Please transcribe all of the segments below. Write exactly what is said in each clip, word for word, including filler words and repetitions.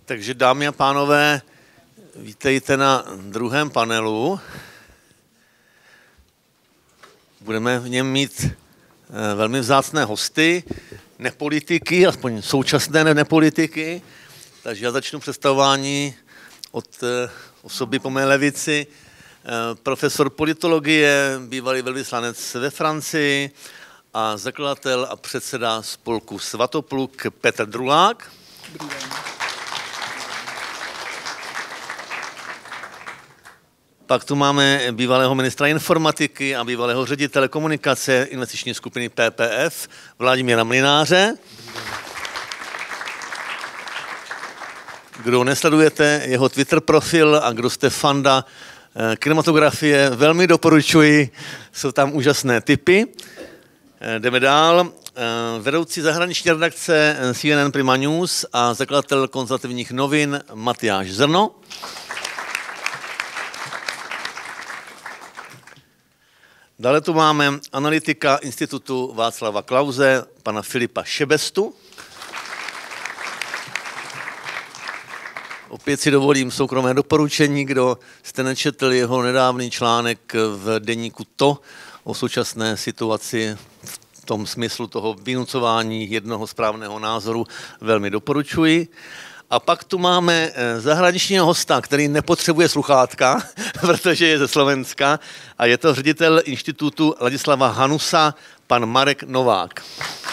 Takže dámy a pánové, vítejte na druhém panelu. Budeme v něm mít velmi vzácné hosty, nepolitiky, aspoň současné nepolitiky. Takže já začnu představování od osoby po mé levici. Profesor politologie, bývalý velvyslanec ve Francii a zakladatel a předseda spolku Svatopluk Petr Drulák. Pak tu máme bývalého ministra informatiky a bývalého ředitele komunikace investiční skupiny P P F Vladimíra Mlynáře. Kdo nesledujete jeho Twitter profil a kdo jste fanda kinematografie, velmi doporučuji, jsou tam úžasné tipy. Jdeme dál. Vedoucí zahraniční redakce C N N Prima News a zakladatel konzervativních novin Matyáš Zrno. Dále tu máme analytika Institutu Václava Klause, pana Filipa Šebestu. Opět si dovolím soukromé doporučení, kdo jste nečetl jeho nedávný článek v deníku To o současné situaci v tom smyslu toho vynucování jednoho správného názoru, velmi doporučuji. A pak tu máme zahraničního hosta, který nepotřebuje sluchátka, protože je ze Slovenska, a je to ředitel institutu Ladislava Hanusa, pan Marek Novák.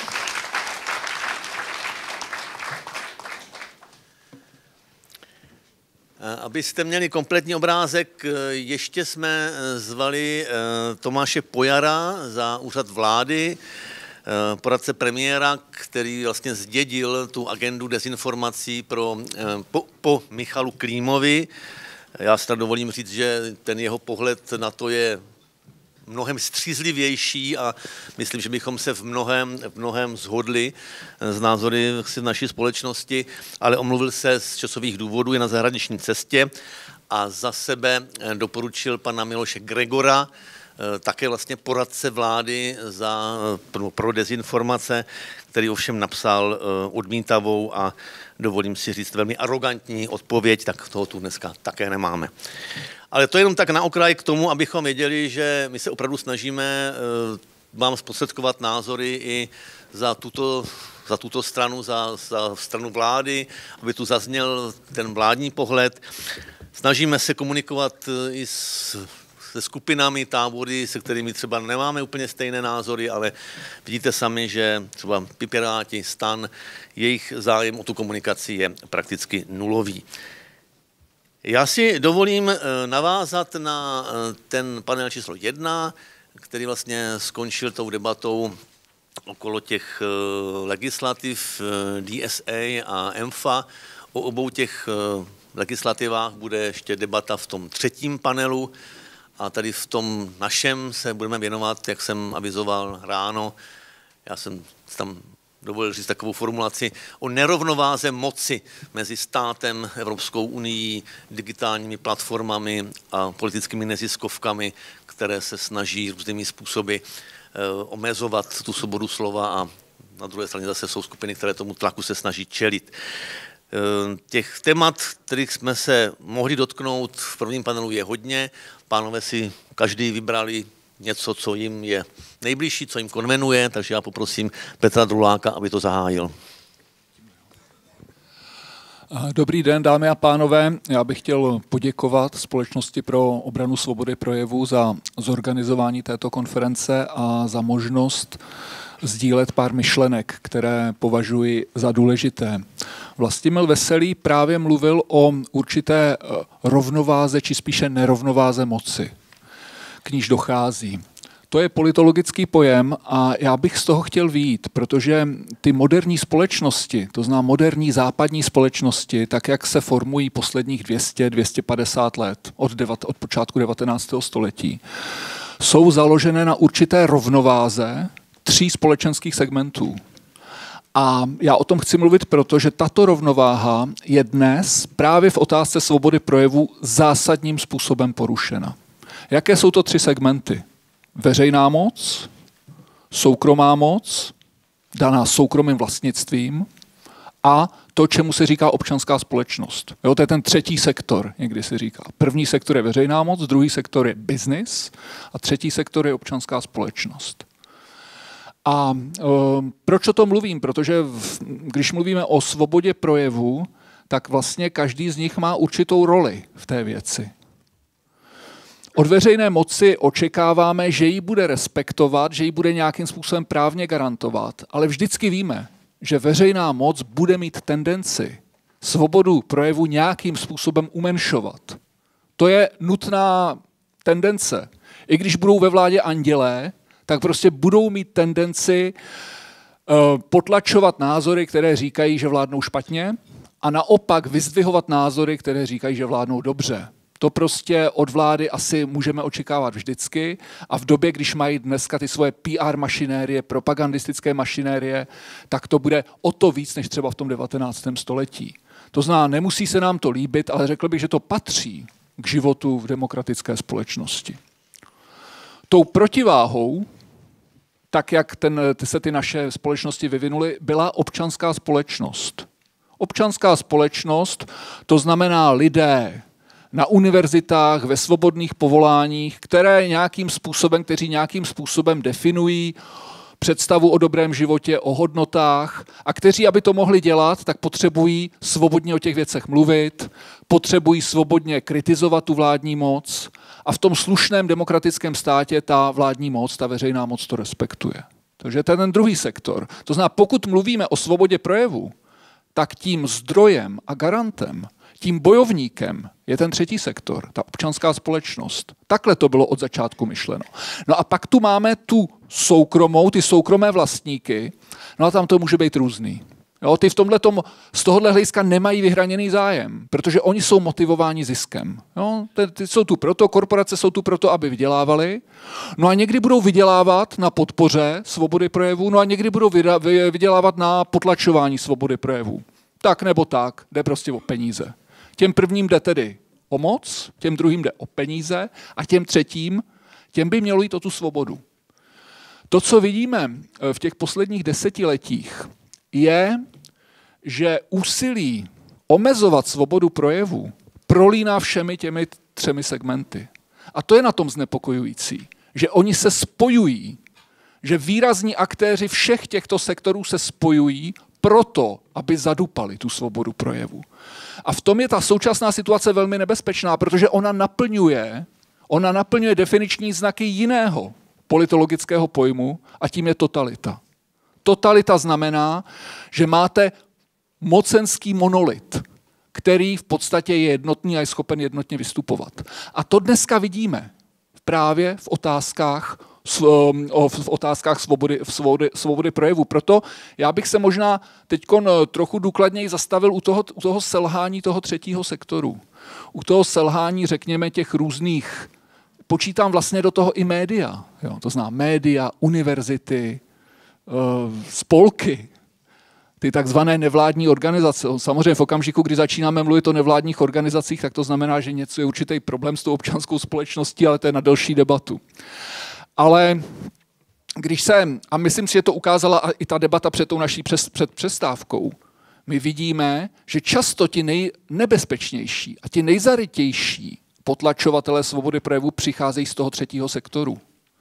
Abyste měli kompletní obrázek, ještě jsme zvali Tomáše Pojara za úřad vlády, poradce premiéra, který vlastně zdědil tu agendu dezinformací pro, po, po Michalu Klímovi. Já si tak dovolím říct, že ten jeho pohled na to je mnohem střízlivější a myslím, že bychom se v mnohem, v mnohem shodli z názory v naší společnosti, ale omluvil se z časových důvodů, je na zahraniční cestě a za sebe doporučil pana Miloše Gregora, také vlastně poradce vlády za, pro, pro dezinformace, který ovšem napsal odmítavou a dovolím si říct velmi arrogantní odpověď, tak toho tu dneska také nemáme. Ale to je jenom tak na okraj k tomu, abychom věděli, že my se opravdu snažíme vám zprostředkovat názory i za tuto, za tuto stranu, za, za stranu vlády, aby tu zazněl ten vládní pohled. Snažíme se komunikovat i s se skupinami, tábory, se kterými třeba nemáme úplně stejné názory, ale vidíte sami, že třeba Piráti, STAN, jejich zájem o tu komunikaci je prakticky nulový. Já si dovolím navázat na ten panel číslo jedna, který vlastně skončil tou debatou okolo těch legislativ D S A a M F A. O obou těch legislativách bude ještě debata v tom třetím panelu. A tady v tom našem se budeme věnovat, jak jsem avizoval ráno, já jsem tam dovolil říct takovou formulaci o nerovnováze moci mezi státem, Evropskou unií, digitálními platformami a politickými neziskovkami, které se snaží různými způsoby e, omezovat tu svobodu slova a na druhé straně zase jsou skupiny, které tomu tlaku se snaží čelit. Těch témat, kterých jsme se mohli dotknout v prvním panelu, je hodně. Pánové si každý vybrali něco, co jim je nejbližší, co jim konvenuje, takže já poprosím Petra Druláka, aby to zahájil. Dobrý den, dámy a pánové. Já bych chtěl poděkovat Společnosti pro obranu svobody projevu za zorganizování této konference a za možnost sdílet pár myšlenek, které považuji za důležité. Vlastimil Veselý právě mluvil o určité rovnováze, či spíše nerovnováze moci, k níž dochází. To je politologický pojem a já bych z toho chtěl vyjít, protože ty moderní společnosti, to znamená moderní západní společnosti, tak jak se formují posledních dvě stě, dvě stě padesát let od, devat, od počátku devatenáctého století, jsou založené na určité rovnováze tří společenských segmentů. A já o tom chci mluvit, protože tato rovnováha je dnes právě v otázce svobody projevu zásadním způsobem porušena. Jaké jsou to tři segmenty? Veřejná moc, soukromá moc, daná soukromým vlastnictvím a to, čemu se říká občanská společnost. Jo, to je ten třetí sektor, někdy se říká. První sektor je veřejná moc, druhý sektor je business a třetí sektor je občanská společnost. A e, proč o tom mluvím? Protože v, když mluvíme o svobodě projevu, tak vlastně každý z nich má určitou roli v té věci. Od veřejné moci očekáváme, že ji bude respektovat, že ji bude nějakým způsobem právně garantovat, ale vždycky víme, že veřejná moc bude mít tendenci svobodu projevu nějakým způsobem umenšovat. To je nutná tendence. I když budou ve vládě andělé, tak prostě budou mít tendenci uh, potlačovat názory, které říkají, že vládnou špatně, a naopak vyzdvihovat názory, které říkají, že vládnou dobře. To prostě od vlády asi můžeme očekávat vždycky a v době, když mají dneska ty svoje P R mašinérie, propagandistické mašinérie, tak to bude o to víc, než třeba v tom devatenáctém století. To znamená, nemusí se nám to líbit, ale řekl bych, že to patří k životu v demokratické společnosti. Tou protiváhou, tak jak ten, se ty naše společnosti vyvinuly, byla občanská společnost. Občanská společnost, to znamená lidé na univerzitách, ve svobodných povoláních, které nějakým způsobem, kteří nějakým způsobem definují představu o dobrém životě, o hodnotách a kteří, aby to mohli dělat, tak potřebují svobodně o těch věcech mluvit, potřebují svobodně kritizovat tu vládní moc a v tom slušném demokratickém státě ta vládní moc, ta veřejná moc to respektuje. Takže to je ten druhý sektor. To znamená, pokud mluvíme o svobodě projevu, tak tím zdrojem a garantem, tím bojovníkem je ten třetí sektor, ta občanská společnost. Takhle to bylo od začátku myšleno. No a pak tu máme tu soukromou, ty soukromé vlastníky, no a tam to může být různý. Jo, ty v tomhletom, z tohohle hlediska nemají vyhraněný zájem, protože oni jsou motivováni ziskem. Jo, ty, ty jsou tu proto, korporace jsou tu proto, aby vydělávali, no a někdy budou vydělávat na podpoře svobody projevu, no a někdy budou vydělávat na potlačování svobody projevu. Tak nebo tak, jde prostě o peníze. Těm prvním jde tedy o moc, těm druhým jde o peníze a těm třetím, těm by mělo jít o tu svobodu. To, co vidíme v těch posledních desetiletích, je, že úsilí omezovat svobodu projevu prolíná všemi těmi třemi segmenty. A to je na tom znepokojující, že oni se spojují, že výrazní aktéři všech těchto sektorů se spojují proto, aby zadupali tu svobodu projevu. A v tom je ta současná situace velmi nebezpečná, protože ona naplňuje, ona naplňuje definiční znaky jiného politologického pojmu a tím je totalita. Totalita znamená, že máte mocenský monolit, který v podstatě je jednotný a je schopen jednotně vystupovat. A to dneska vidíme právě v otázkách, v otázkách svobody, v svobody, svobody projevu. Proto já bych se možná teď trochu důkladněji zastavil u toho, u toho selhání toho třetího sektoru. U toho selhání, řekněme, těch různých, počítám vlastně do toho i média. Jo, to znamená média, univerzity, spolky, ty takzvané nevládní organizace. Samozřejmě v okamžiku, kdy začínáme mluvit o nevládních organizacích, tak to znamená, že něco je určitý problém s tou občanskou společností, ale to je na delší debatu. Ale když se, a myslím si, že to ukázala i ta debata před tou naší přes, před přestávkou, my vidíme, že často ti nejnebezpečnější a ti nejzarytější potlačovatelé svobody projevu přicházejí z toho třetího sektoru.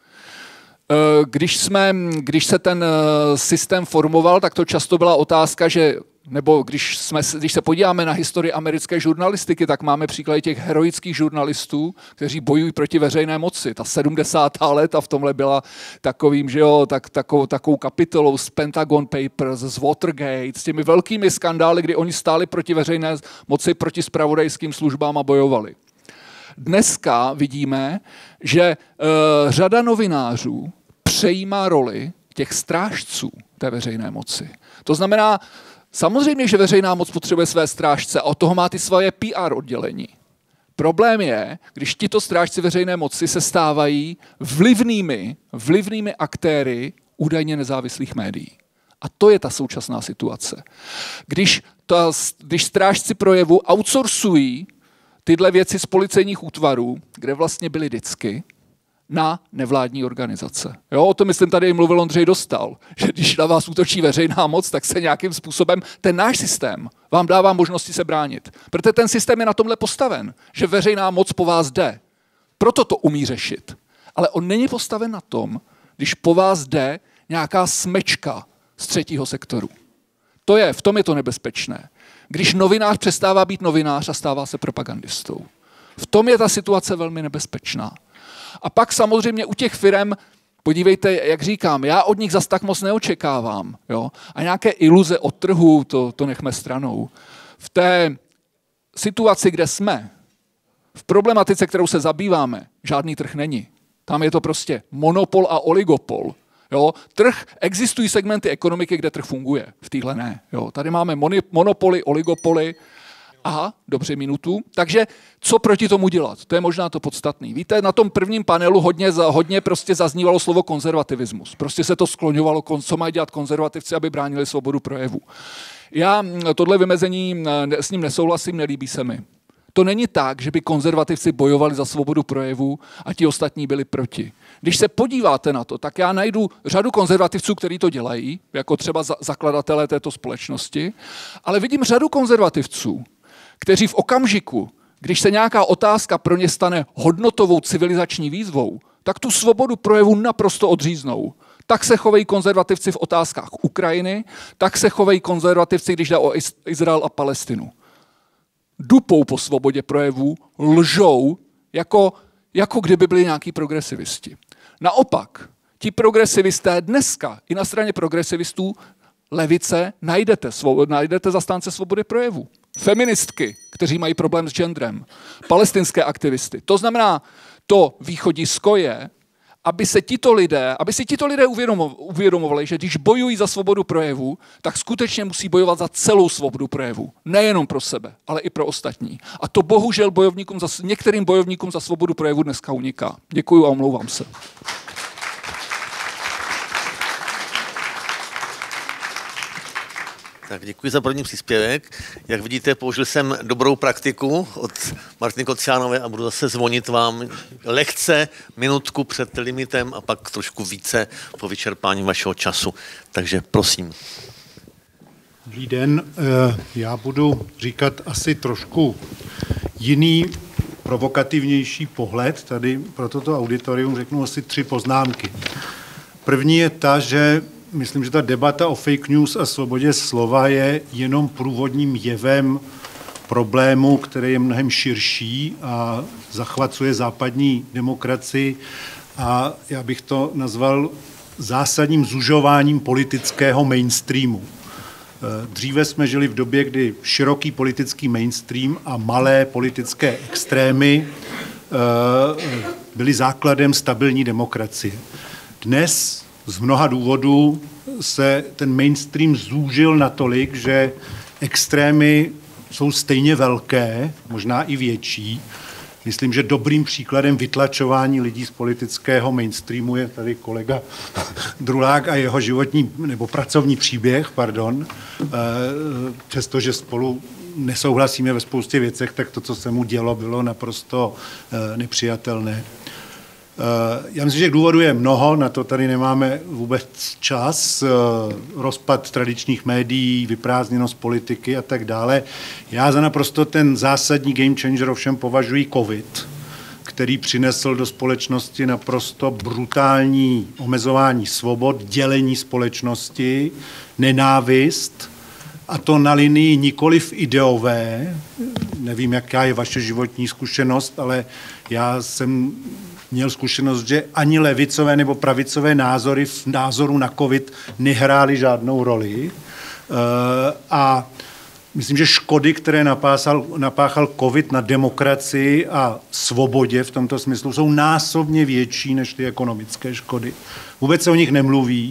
Když, jsme, když se ten systém formoval, tak to často byla otázka, že, nebo když, jsme, když se podíváme na historii americké žurnalistiky, tak máme příklady těch heroických žurnalistů, kteří bojují proti veřejné moci. Ta sedmdesátá léta v tomhle byla takovým, že jo, tak, takovou, takovou kapitolou z Pentagon Papers, z Watergate, s těmi velkými skandály, kdy oni stáli proti veřejné moci, proti zpravodajským službám a bojovali. Dneska vidíme, že uh, řada novinářů přejímá roli těch strážců té veřejné moci. To znamená, samozřejmě, že veřejná moc potřebuje své strážce a od toho má ty svoje P R oddělení. Problém je, když tito strážci veřejné moci se stávají vlivnými, vlivnými aktéry údajně nezávislých médií. A to je ta současná situace. Když, ta, když strážci projevu outsourcují tyhle věci z policejních útvarů, kde vlastně byly vždycky, na nevládní organizace. Jo, o tom myslím tady mluvil Ondřej Dostal, že když na vás útočí veřejná moc, tak se nějakým způsobem ten náš systém vám dává možnosti se bránit. Protože ten systém je na tomhle postaven, že veřejná moc po vás jde. Proto to umí řešit. Ale on není postaven na tom, když po vás jde nějaká smečka z třetího sektoru. To je, v tom je to nebezpečné. Když novinář přestává být novinář a stává se propagandistou. V tom je ta situace velmi nebezpečná. A pak samozřejmě u těch firem, podívejte, jak říkám, já od nich zas tak moc neočekávám. Jo? A nějaké iluze o trhu, to, to nechme stranou. V té situaci, kde jsme, v problematice, kterou se zabýváme, žádný trh není. Tam je to prostě monopol a oligopol. Jo? Trh, existují segmenty ekonomiky, kde trh funguje. V téhle ne. Jo? Tady máme moni, monopoly, oligopoly. Aha, dobře, minutu. Takže co proti tomu dělat? To je možná to podstatné. Víte, na tom prvním panelu hodně, hodně prostě zaznívalo slovo konzervativismus. Prostě se to skloňovalo, co mají dělat konzervativci, aby bránili svobodu projevu. Já tohle vymezení s ním nesouhlasím, nelíbí se mi. To není tak, že by konzervativci bojovali za svobodu projevu a ti ostatní byli proti. Když se podíváte na to, tak já najdu řadu konzervativců, kteří to dělají, jako třeba zakladatelé této společnosti, ale vidím řadu konzervativců, kteří v okamžiku, když se nějaká otázka pro ně stane hodnotovou civilizační výzvou, tak tu svobodu projevu naprosto odříznou. Tak se chovají konzervativci v otázkách Ukrajiny, tak se chovají konzervativci, když jde o Izrael a Palestinu. Dupou po svobodě projevu, lžou, jako, jako kdyby byli nějaký progresivisti. Naopak, ti progresivisté dneska i na straně progresivistů levice najdete, svobod, najdete zastánce svobody projevu. Feministky, kteří mají problém s genderem, palestinské aktivisty. To znamená, to východisko je, aby se tito lidé, aby si tito lidé uvědomovali, že když bojují za svobodu projevu, tak skutečně musí bojovat za celou svobodu projevu. Nejenom pro sebe, ale i pro ostatní. A to bohužel bojovníkům za, některým bojovníkům za svobodu projevu dneska uniká. Děkuju a omlouvám se. Tak děkuji za první příspěvek. Jak vidíte, použil jsem dobrou praktiku od Martiny Kociánové a budu zase zvonit vám lehce minutku před limitem a pak trošku více po vyčerpání vašeho času. Takže prosím. Dobrý den. Já budu říkat asi trošku jiný, provokativnější pohled. Tady pro toto auditorium řeknu asi tři poznámky. První je ta, že myslím, že ta debata o fake news a svobodě slova je jenom průvodním jevem problému, který je mnohem širší a zachvacuje západní demokracii a já bych to nazval zásadním zužováním politického mainstreamu. Dříve jsme žili v době, kdy široký politický mainstream a malé politické extrémy byly základem stabilní demokracie. Dnes z mnoha důvodů se ten mainstream zúžil natolik, že extrémy jsou stejně velké, možná i větší. Myslím, že dobrým příkladem vytlačování lidí z politického mainstreamu je tady kolega Drulák a jeho životní nebo pracovní příběh, pardon. Přestože spolu nesouhlasíme ve spoustě věcech, tak to, co se mu dělo, bylo naprosto nepřijatelné. Já myslím, že důvodů je mnoho, na to tady nemáme vůbec čas, rozpad tradičních médií, vyprázdněnost politiky a tak dále. Já za naprosto ten zásadní game changer ovšem považuji covid, který přinesl do společnosti naprosto brutální omezování svobod, dělení společnosti, nenávist, a to na linii nikoliv ideové. Nevím, jaká je vaše životní zkušenost, ale já jsem měl zkušenost, že ani levicové nebo pravicové názory v názoru na covid nehrály žádnou roli. A myslím, že škody, které napáchal, napáchal covid na demokracii a svobodě v tomto smyslu, jsou násobně větší než ty ekonomické škody. Vůbec se o nich nemluví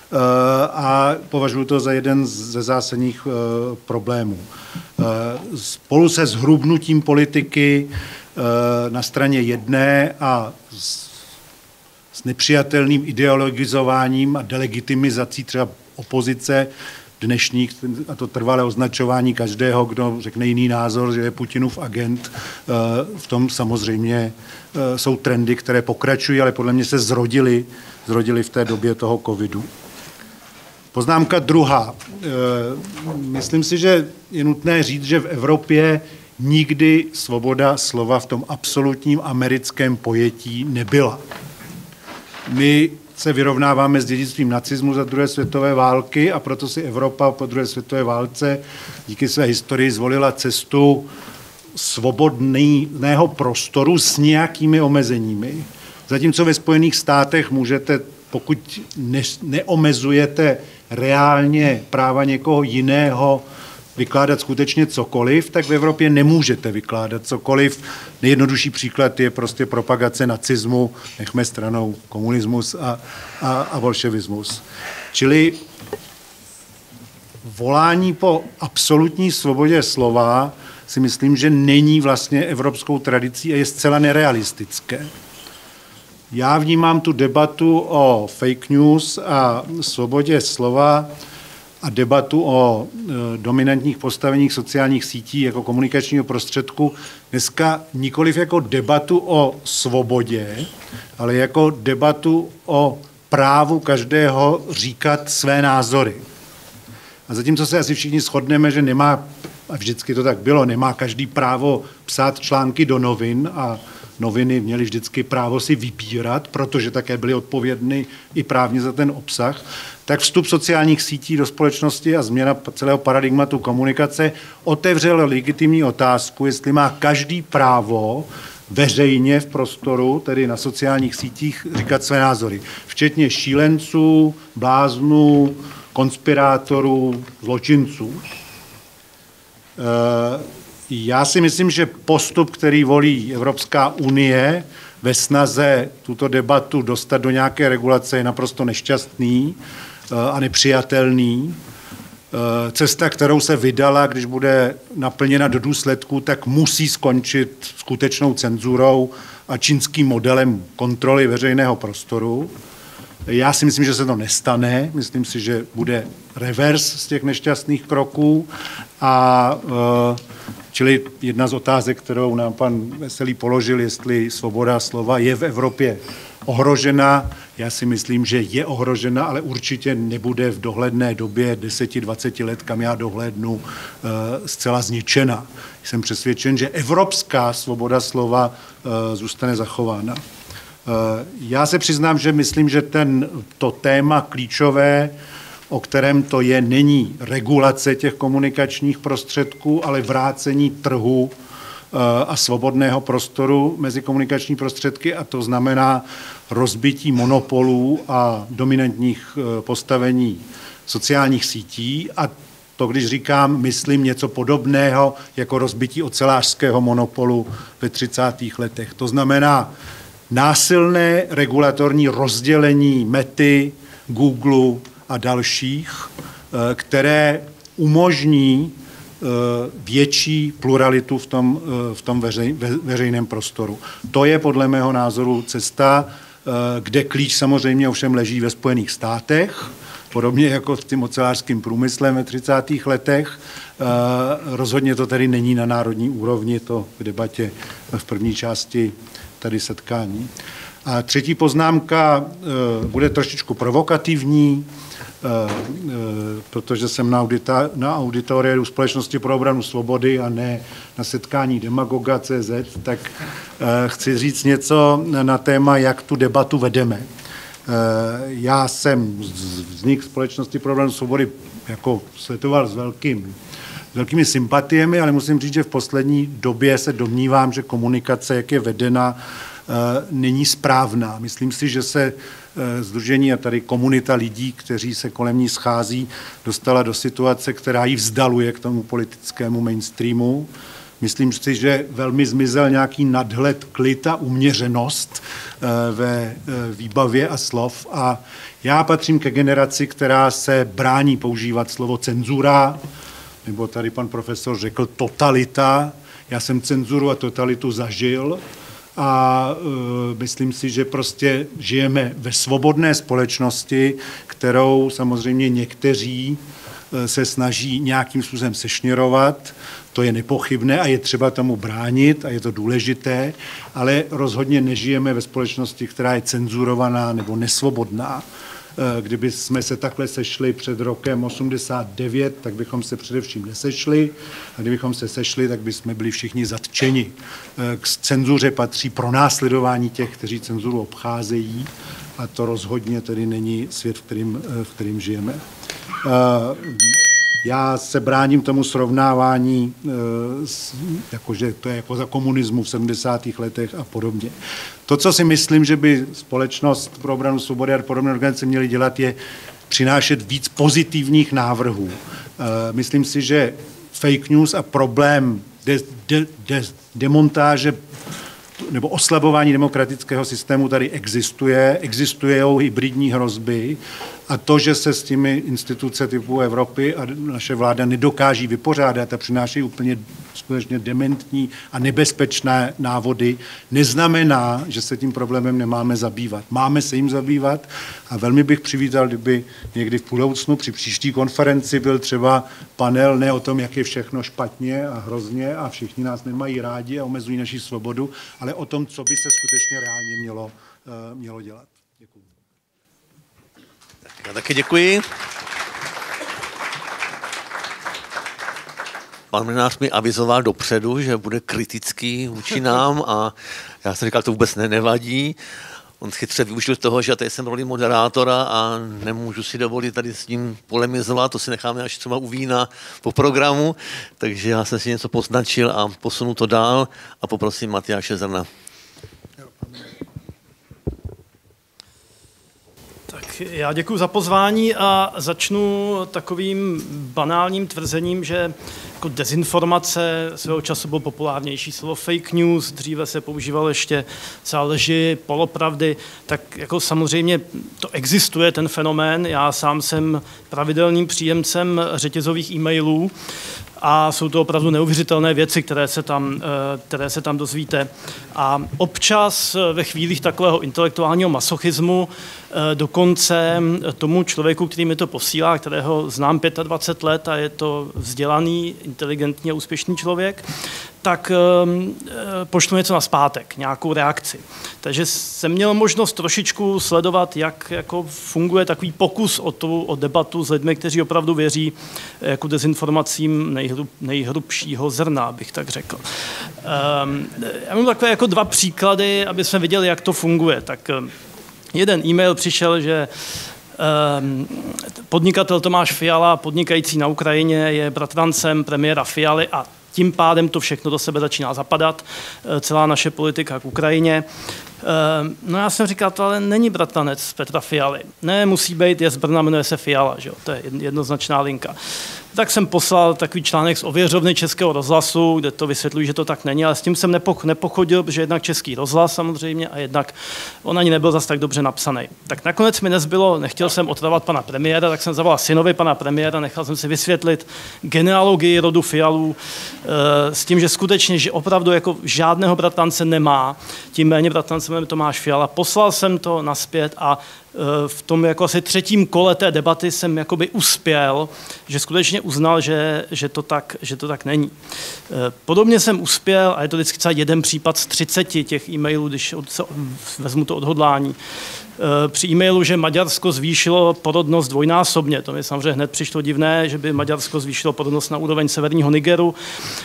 a považuji to za jeden ze zásadních problémů. Spolu se zhrubnutím politiky na straně jedné a s, s nepřijatelným ideologizováním a delegitimizací třeba opozice dnešních, a to trvalé označování každého, kdo řekne jiný názor, že je Putinův agent, v tom samozřejmě jsou trendy, které pokračují, ale podle mě se zrodily, zrodily v té době toho covidu. Poznámka druhá. Myslím si, že je nutné říct, že v Evropě nikdy svoboda slova v tom absolutním americkém pojetí nebyla. My se vyrovnáváme s dědictvím nacismu za druhé světové války a proto si Evropa po druhé světové válce díky své historii zvolila cestu svobodného prostoru s nějakými omezeními. Zatímco ve Spojených státech můžete, pokud ne, neomezujete reálně práva někoho jiného, vykládat skutečně cokoliv, tak v Evropě nemůžete vykládat cokoliv. Nejjednodušší příklad je prostě propagace nacismu, nechme stranou komunismus a, a, a bolševismus. Čili volání po absolutní svobodě slova si myslím, že není vlastně evropskou tradicí a je zcela nerealistické. Já vnímám tu debatu o fake news a svobodě slova a debatu o e, dominantních postaveních sociálních sítí jako komunikačního prostředku dneska nikoliv jako debatu o svobodě, ale jako debatu o právu každého říkat své názory. A zatímco se asi všichni shodneme, že nemá, a vždycky to tak bylo, nemá každý právo psát články do novin a noviny měly vždycky právo si vybírat, protože také byly odpovědny i právně za ten obsah, tak vstup sociálních sítí do společnosti a změna celého paradigmatu komunikace otevřel legitimní otázku, jestli má každý právo veřejně v prostoru, tedy na sociálních sítích, říkat své názory. Včetně šílenců, bláznů, konspirátorů, zločinců. Já si myslím, že postup, který volí Evropská unie ve snaze tuto debatu dostat do nějaké regulace, je naprosto nešťastný a nepřijatelný. Cesta, kterou se vydala, když bude naplněna do důsledků, tak musí skončit skutečnou cenzurou a čínským modelem kontroly veřejného prostoru. Já si myslím, že se to nestane. Myslím si, že bude revers z těch nešťastných kroků. A čili jedna z otázek, kterou nám pan Veselý položil, jestli svoboda slova je v Evropě ohrožena. Já si myslím, že je ohrožena, ale určitě nebude v dohledné době deseti dvaceti let, kam já dohlédnu, zcela zničena. Jsem přesvědčen, že evropská svoboda slova zůstane zachována. Já se přiznám, že myslím, že ten, to téma klíčové, o kterém to je, není regulace těch komunikačních prostředků, ale vrácení trhu a svobodného prostoru mezi komunikační prostředky, a to znamená rozbití monopolů a dominantních postavení sociálních sítí. A to, když říkám, myslím něco podobného jako rozbití ocelářského monopolu ve třicátých letech. To znamená násilné regulatorní rozdělení Mety, Google a dalších, které umožní větší pluralitu v tom, v tom veřej, ve, veřejném prostoru. To je podle mého názoru cesta, kde klíč samozřejmě ovšem leží ve Spojených státech, podobně jako v tím ocelářským průmyslem ve třicátých letech. Rozhodně to tedy není na národní úrovni, to v debatě v první části tady setkání. A třetí poznámka bude trošičku provokativní, protože jsem na, audita, na auditoriu Společnosti pro obranu svobody a ne na setkání demagoga tečka cé zet, tak chci říct něco na téma, jak tu debatu vedeme. Já jsem vznik Společnosti pro obranu svobody jako sledoval s velkým, s velkými sympatiemi, ale musím říct, že v poslední době se domnívám, že komunikace, jak je vedena, není správná. Myslím si, že se sdružení a tady komunita lidí, kteří se kolem ní schází, dostala do situace, která ji vzdaluje k tomu politickému mainstreamu. Myslím si, že velmi zmizel nějaký nadhled, klid a uměřenost ve výbavě a slov. A já patřím ke generaci, která se brání používat slovo cenzura, nebo tady pan profesor řekl totalita. Já jsem cenzuru a totalitu zažil. A uh, myslím si, že prostě žijeme ve svobodné společnosti, kterou samozřejmě někteří se snaží nějakým způsobem sešněrovat. To je nepochybné a je třeba tomu bránit a je to důležité, ale rozhodně nežijeme ve společnosti, která je cenzurovaná nebo nesvobodná. Kdyby jsme se takhle sešli před rokem osmdesát devět, tak bychom se především nesešli a kdybychom se sešli, tak bychom byli všichni zatčeni. K cenzuře patří pronásledování těch, kteří cenzuru obcházejí a to rozhodně tedy není svět, v kterým, v kterým žijeme. Já se bráním tomu srovnávání, jakože to je jako za komunismu v sedmdesátých letech a podobně. To, co si myslím, že by Společnost pro obranu svobody a podobné organizace měly dělat, je přinášet víc pozitivních návrhů. Myslím si, že fake news a problém de, de, de, demontáže nebo oslabování demokratického systému tady existuje, existují hybridní hrozby a to, že se s těmi instituce typu Evropy a naše vláda nedokáží vypořádat a přinášejí úplně skutečně dementní a nebezpečné návody, neznamená, že se tím problémem nemáme zabývat. Máme se jim zabývat a velmi bych přivítal, kdyby někdy v budoucnu při příští konferenci byl třeba panel ne o tom, jak je všechno špatně a hrozně a všichni nás nemají rádi a omezují naši svobodu, ale o tom, co by se skutečně reálně mělo, uh, mělo dělat. Děkuji. Já taky děkuji. Pan Mlynář mi avizoval dopředu, že bude kritický vůči nám a já jsem říkal, to vůbec ne, nevadí. On chytře využil toho, že tady jsem roli moderátora a nemůžu si dovolit tady s ním polemizovat, to si necháme až třeba u vína po programu, takže já jsem si něco poznačil a posunu to dál a poprosím Matyáše Zrna. Já děkuji za pozvání a začnu takovým banálním tvrzením, že jako dezinformace svého času bylo populárnější slovo fake news, dříve se používalo ještě za lži, polopravdy, tak jako samozřejmě to existuje, ten fenomén. Já sám jsem pravidelným příjemcem řetězových e-mailů a jsou to opravdu neuvěřitelné věci, které se tam, které se tam dozvíte. A občas ve chvílích takového intelektuálního masochismu dokonce tomu člověku, který mi to posílá, kterého znám dvacet pět let a je to vzdělaný, inteligentní a úspěšný člověk, tak pošlu něco nazpátek, nějakou reakci. Takže jsem měl možnost trošičku sledovat, jak jako funguje takový pokus o, tu, o debatu s lidmi, kteří opravdu věří jako dezinformacím nejhrub, nejhrubšího zrna, bych tak řekl. Já mám takové jako dva příklady, aby jsme viděli, jak to funguje. Tak jeden e-mail přišel, že podnikatel Tomáš Fiala, podnikající na Ukrajině, je bratrancem premiéra Fialy a tím pádem to všechno do sebe začíná zapadat, celá naše politika k Ukrajině. No já jsem říkal, to ale není bratranec Petra Fialy. Ne, musí být, je z Brna, jmenuje se Fiala, že jo? To je jednoznačná linka. Tak jsem poslal takový článek z ověřovny Českého rozhlasu, kde to vysvětlují, že to tak není, ale s tím jsem nepoch, nepochodil, protože jednak Český rozhlas samozřejmě a jednak on ani nebyl zas tak dobře napsaný. Tak nakonec mi nezbylo, nechtěl jsem otravovat pana premiéra, tak jsem zavolal synovi pana premiéra, nechal jsem si vysvětlit genealogii rodu Fialů e, s tím, že skutečně, že opravdu jako žádného bratrance nemá, tím méně bratrance jmenuje Tomáš Fiala. Poslal jsem to nazpět a v tom jako asi třetím kole té debaty jsem jakoby uspěl, že skutečně uznal, že, že, to tak, že to tak není. Podobně jsem uspěl, a je to vždycky třeba jeden případ z třiceti těch e-mailů, když vezmu to odhodlání, při e-mailu, že Maďarsko zvýšilo porodnost dvojnásobně. To mi samozřejmě hned přišlo divné, že by Maďarsko zvýšilo porodnost na úroveň severního Nigeru.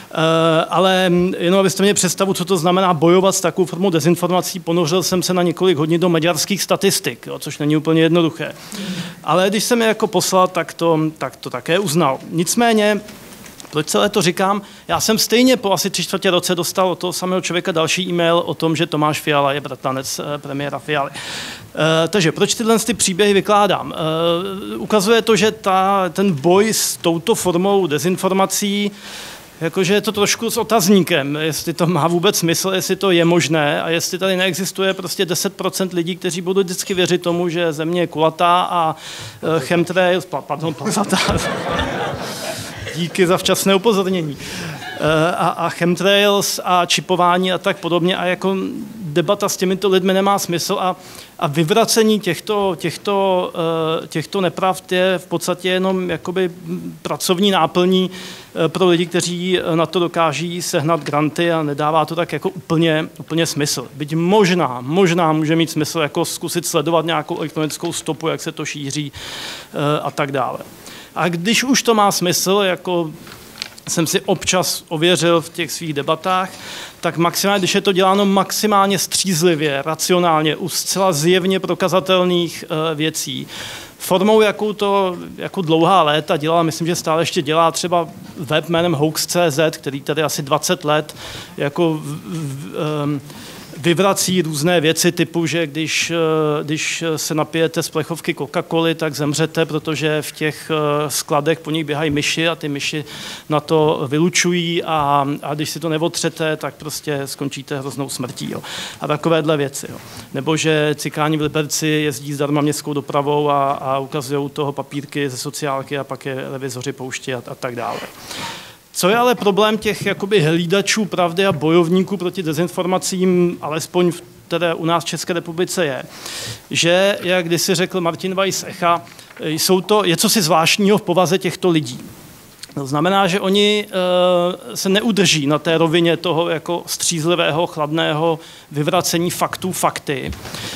Ale jenom abyste měli představu, co to znamená bojovat s takovou formou dezinformací, ponořil jsem se na několik hodin do maďarských statistik, jo, což není úplně jednoduché. Ale když jsem je jako poslal, tak to, tak to také uznal. Nicméně, proč celé to říkám? Já jsem stejně po asi tři čtvrtě roce dostal od toho samého člověka další e-mail o tom, že Tomáš Fiala je bratranec premiéra Fialy. E, takže proč tyhle ty příběhy vykládám? E, ukazuje to, že ta, ten boj s touto formou dezinformací, jakože je to trošku s otazníkem, jestli to má vůbec smysl, jestli to je možné a jestli tady neexistuje prostě deset procent lidí, kteří budou vždycky věřit tomu, že země je kulatá a chemtrails, pardon, placatá. Díky za včasné upozornění. A, a chemtrails a čipování a tak podobně a jako debata s těmito lidmi nemá smysl a, a vyvracení těchto, těchto, těchto nepravd je v podstatě jenom jakoby pracovní náplní pro lidi, kteří na to dokáží sehnat granty a nedává to tak jako úplně, úplně smysl. Byť možná, možná může mít smysl jako zkusit sledovat nějakou elektronickou stopu, jak se to šíří a tak dále. A když už to má smysl, jako jsem si občas ověřil v těch svých debatách, tak maximálně, když je to děláno maximálně střízlivě, racionálně, u zcela zjevně prokazatelných uh, věcí, formou, jakou to jako dlouhá léta dělala, myslím, že stále ještě dělá třeba web jménem hoax tečka cé zet, který tady asi dvacet let jako v, v, um, vyvrací různé věci typu, že když, když se napijete z plechovky Coca-Coly, tak zemřete, protože v těch skladech po nich běhají myši a ty myši na to vylučují a, a když si to neotřete, tak prostě skončíte hroznou smrtí. Jo. A takovéhle věci. Jo. Nebo že cikáni v Liberci jezdí zdarma městskou dopravou a, a ukazují toho papírky ze sociálky a pak je revizoři pouští a, a tak dále. Co je ale problém těch jakoby hlídačů pravdy a bojovníků proti dezinformacím, alespoň v které u nás v České republice je, že, jak kdysi řekl Martin Weiss Echa, jsou to, je cosi zvláštního v povaze těchto lidí. To znamená, že oni e, se neudrží na té rovině toho jako střízlivého, chladného vyvracení faktů, fakty,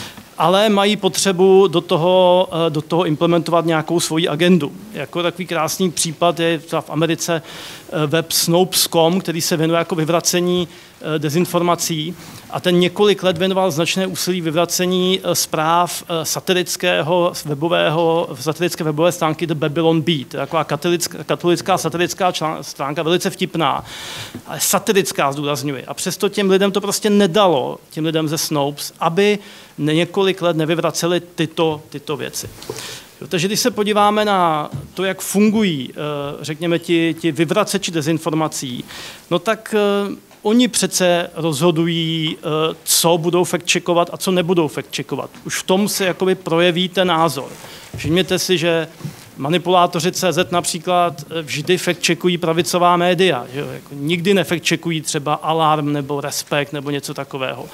ale mají potřebu do toho, do toho implementovat nějakou svoji agendu. Jako takový krásný případ je v Americe web Snopes tečka com, který se věnuje jako vyvracení dezinformací a ten několik let věnoval značné úsilí vyvracení zpráv satirického webového, satirické webové stránky The Babylon Bee. To je taková katolická, katolická satirická člán, stránka, velice vtipná, ale satirická zdůrazňuji. A přesto těm lidem to prostě nedalo, těm lidem ze Snopes, aby několik let nevyvraceli tyto, tyto věci. Jo, takže když se podíváme na to, jak fungují, řekněme, ti, ti vyvraceči dezinformací, no tak oni přece rozhodují, co budou fact-checkovat a co nebudou fact-checkovat. Už v tom se jakoby projeví ten názor. Všimněte si, že manipulátoři tečka cé zet například vždy fact-checkují pravicová média. Že? Jako nikdy nefact-checkují třeba Alarm nebo Respekt nebo něco takového.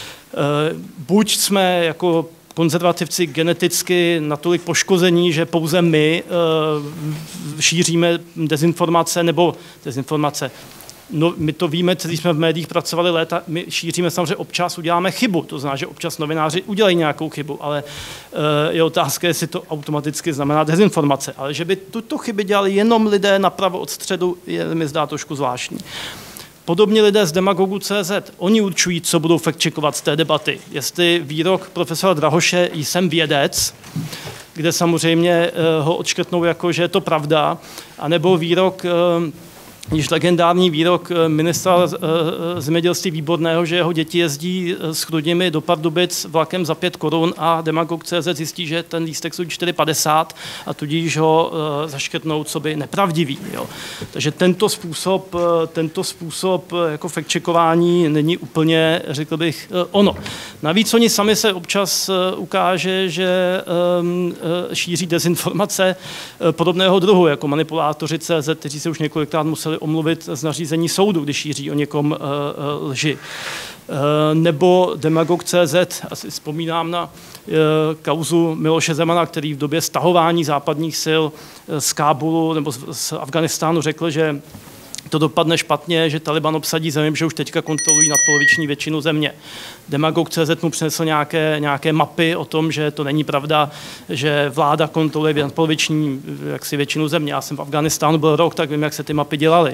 Buď jsme jako konzervativci geneticky natolik poškození, že pouze my uh, šíříme dezinformace, nebo dezinformace. No, my to víme, kteří jsme v médiích pracovali léta, my šíříme samozřejmě občas, uděláme chybu. To znamená, že občas novináři udělají nějakou chybu, ale uh, je otázka, jestli to automaticky znamená dezinformace. Ale že by tuto chyby dělali jenom lidé napravo od středu, je mi zdá trošku zvláštní. Podobně lidé z demagogu tečka cé zet, oni určují, co budou fact-checkovat z té debaty. Jestli výrok profesora Drahoše jsem vědec, kde samozřejmě ho odškrtnou jako, že je to pravda, anebo výrok, již legendární výrok ministra zemědělství Výborného, že jeho děti jezdí s chrudimi do Pardubic vlakem za pět korun a demagog tečka cé zet zjistí, že ten lístek stojí čtyři padesát a tudíž ho zaškrtnou, co by nepravdivý. Jo. Takže tento způsob, tento způsob jako fact-checkování není úplně, řekl bych, ono. Navíc oni sami se občas ukáže, že šíří dezinformace podobného druhu, jako manipulátoři tečka cé zet, kteří se už několikrát museli omluvit z nařízení soudu, když šíří o někom uh, uh, lži. Uh, nebo demagog tečka cé zet, asi vzpomínám na uh, kauzu Miloše Zemana, který v době stahování západních sil z Kábulu nebo z, z Afganistánu řekl, že to dopadne špatně, že Taliban obsadí zemi, že už teďka kontrolují nadpoloviční většinu země. Demagog tečka cé zet mu přinesl nějaké, nějaké mapy o tom, že to není pravda, že vláda kontroluje nadpoloviční jaksi většinu země. Já jsem v Afganistánu byl rok, tak vím, jak se ty mapy dělaly.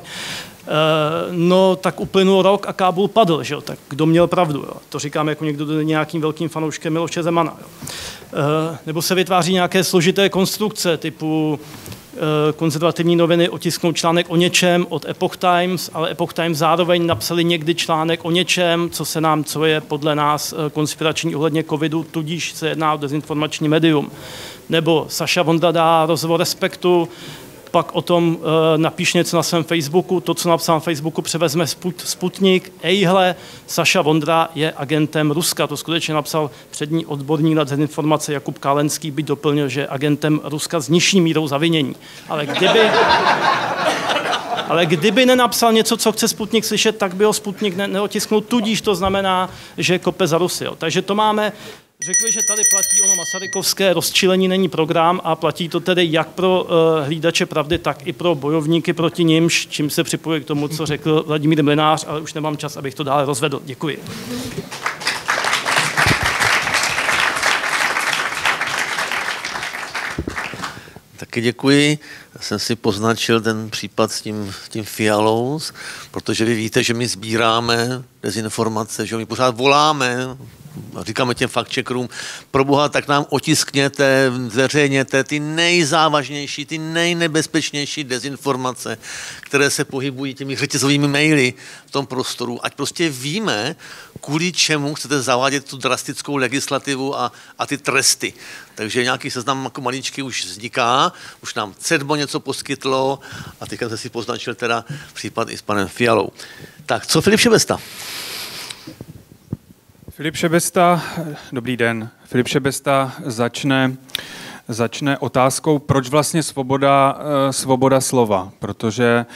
No, tak uplynul rok a Kábul padl, že jo? Tak kdo měl pravdu? Jo? To říkám jako někdo, kdo je nějakým velkým fanouškem Miloše Zemana. Jo? Nebo se vytváří nějaké složité konstrukce typu konzervativní noviny otisknou článek o něčem od Epoch Times, ale Epoch Times zároveň napsali někdy článek o něčem, co se nám, co je podle nás konspirační ohledně covidu, tudíž se jedná o dezinformační médium. Nebo Saša Vondra dá rozhovor Respektu, pak o tom e, napíš něco na svém Facebooku, to, co napsal na Facebooku, převezme Sput, Sputnik. Ejhle, Saša Vondra je agentem Ruska. To skutečně napsal přední odborník na dezinformace Jakub Kálenský, by doplnil, že je agentem Ruska s nižší mírou zavinění. Ale kdyby... Ale kdyby nenapsal něco, co chce Sputnik slyšet, tak by ho Sputnik ne- neotisknul, tudíž to znamená, že kope za Rusy. Jo. Takže to máme, řekli, že tady platí ono masarykovské rozčilení není program a platí to tedy jak pro uh, hlídače pravdy, tak i pro bojovníky proti nimž, čím se připojuje k tomu, co řekl Vladimír Mlynář, ale už nemám čas, abych to dále rozvedl. Děkuji. Taky děkuji. Já jsem si poznačil ten případ s tím, s tím Fialou, protože vy víte, že my sbíráme dezinformace, že my pořád voláme, říkáme těm fact-checkerům, proboha, tak nám otiskněte, zveřejněte ty nejzávažnější, ty nejnebezpečnější dezinformace, které se pohybují těmi řetězovými maily v tom prostoru. Ať prostě víme, kvůli čemu chcete zavádět tu drastickou legislativu a, a ty tresty. Takže nějaký seznam jako maličky už vzniká, už nám CEDMO něco poskytlo a teďka jsem si poznačil teda případ i s panem Fialou. Tak, co Filip Šebesta? Filip Šebesta, dobrý den. Filip Šebesta začne, začne otázkou, proč vlastně svoboda, svoboda slova, protože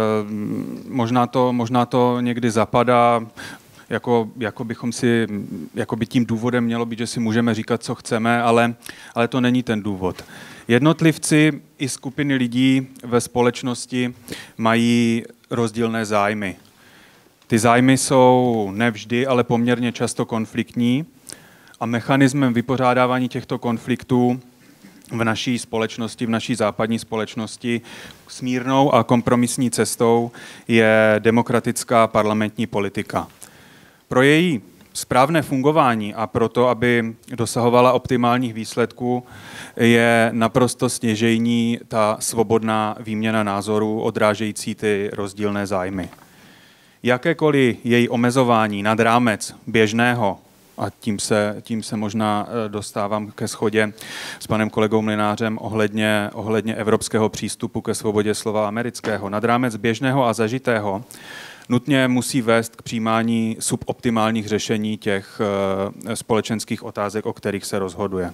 možná to, možná to někdy zapadá, jako, jako bychom si, jako by tím důvodem mělo být, že si můžeme říkat, co chceme, ale, ale to není ten důvod. Jednotlivci i skupiny lidí ve společnosti mají rozdílné zájmy. Ty zájmy jsou nevždy, ale poměrně často konfliktní a mechanismem vypořádávání těchto konfliktů v naší společnosti, v naší západní společnosti smírnou a kompromisní cestou je demokratická parlamentní politika. Pro její správné fungování a proto, aby dosahovala optimálních výsledků, je naprosto stěžejní ta svobodná výměna názorů odrážející ty rozdílné zájmy. Jakékoliv její omezování nad rámec běžného, a tím se, tím se možná dostávám ke shodě s panem kolegou Mlynářem ohledně, ohledně evropského přístupu ke svobodě slova amerického, nad rámec běžného a zažitého, nutně musí vést k přijímání suboptimálních řešení těch společenských otázek, o kterých se rozhoduje.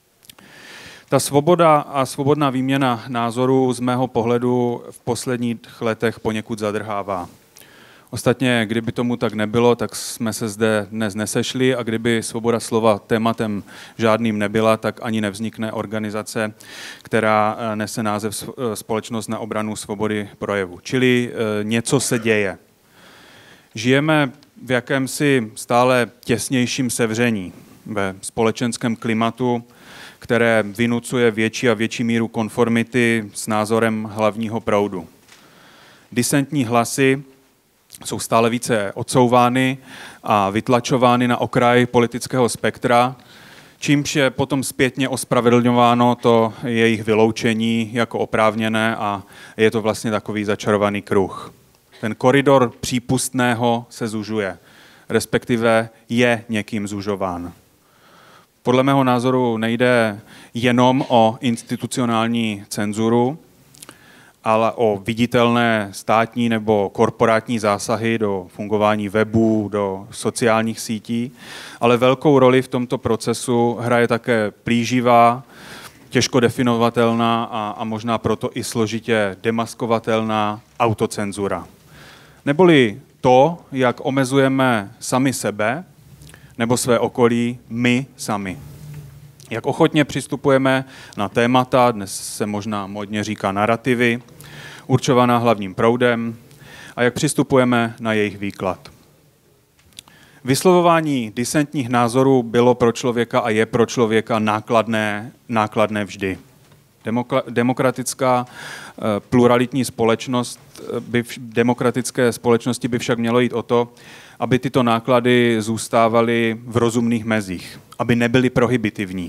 Ta svoboda a svobodná výměna názorů z mého pohledu v posledních letech poněkud zadrhává. Ostatně, kdyby tomu tak nebylo, tak jsme se zde dnes nesešli a kdyby svoboda slova tématem žádným nebyla, tak ani nevznikne organizace, která nese název Společnost na obranu svobody projevu. Čili něco se děje. Žijeme v jakémsi stále těsnějším sevření ve společenském klimatu, které vynucuje větší a větší míru konformity s názorem hlavního proudu. Disentní hlasy jsou stále více odsouvány a vytlačovány na okraj politického spektra, čímž je potom zpětně ospravedlňováno to jejich vyloučení jako oprávněné a je to vlastně takový začarovaný kruh. Ten koridor přípustného se zužuje, respektive je někým zužován. Podle mého názoru nejde jenom o institucionální cenzuru, ale o viditelné státní nebo korporátní zásahy do fungování webu, do sociálních sítí, ale velkou roli v tomto procesu hraje také plíživá, těžko definovatelná a, a možná proto i složitě demaskovatelná autocenzura. Neboli to, jak omezujeme sami sebe nebo své okolí my sami. Jak ochotně přistupujeme na témata, dnes se možná modně říká narrativy, určovaná hlavním proudem, a jak přistupujeme na jejich výklad. Vyslovování disentních názorů bylo pro člověka a je pro člověka nákladné, nákladné vždy. Demokratická pluralitní společnost by v demokratické společnosti by však mělo jít o to, aby tyto náklady zůstávaly v rozumných mezích, aby nebyly prohibitivní.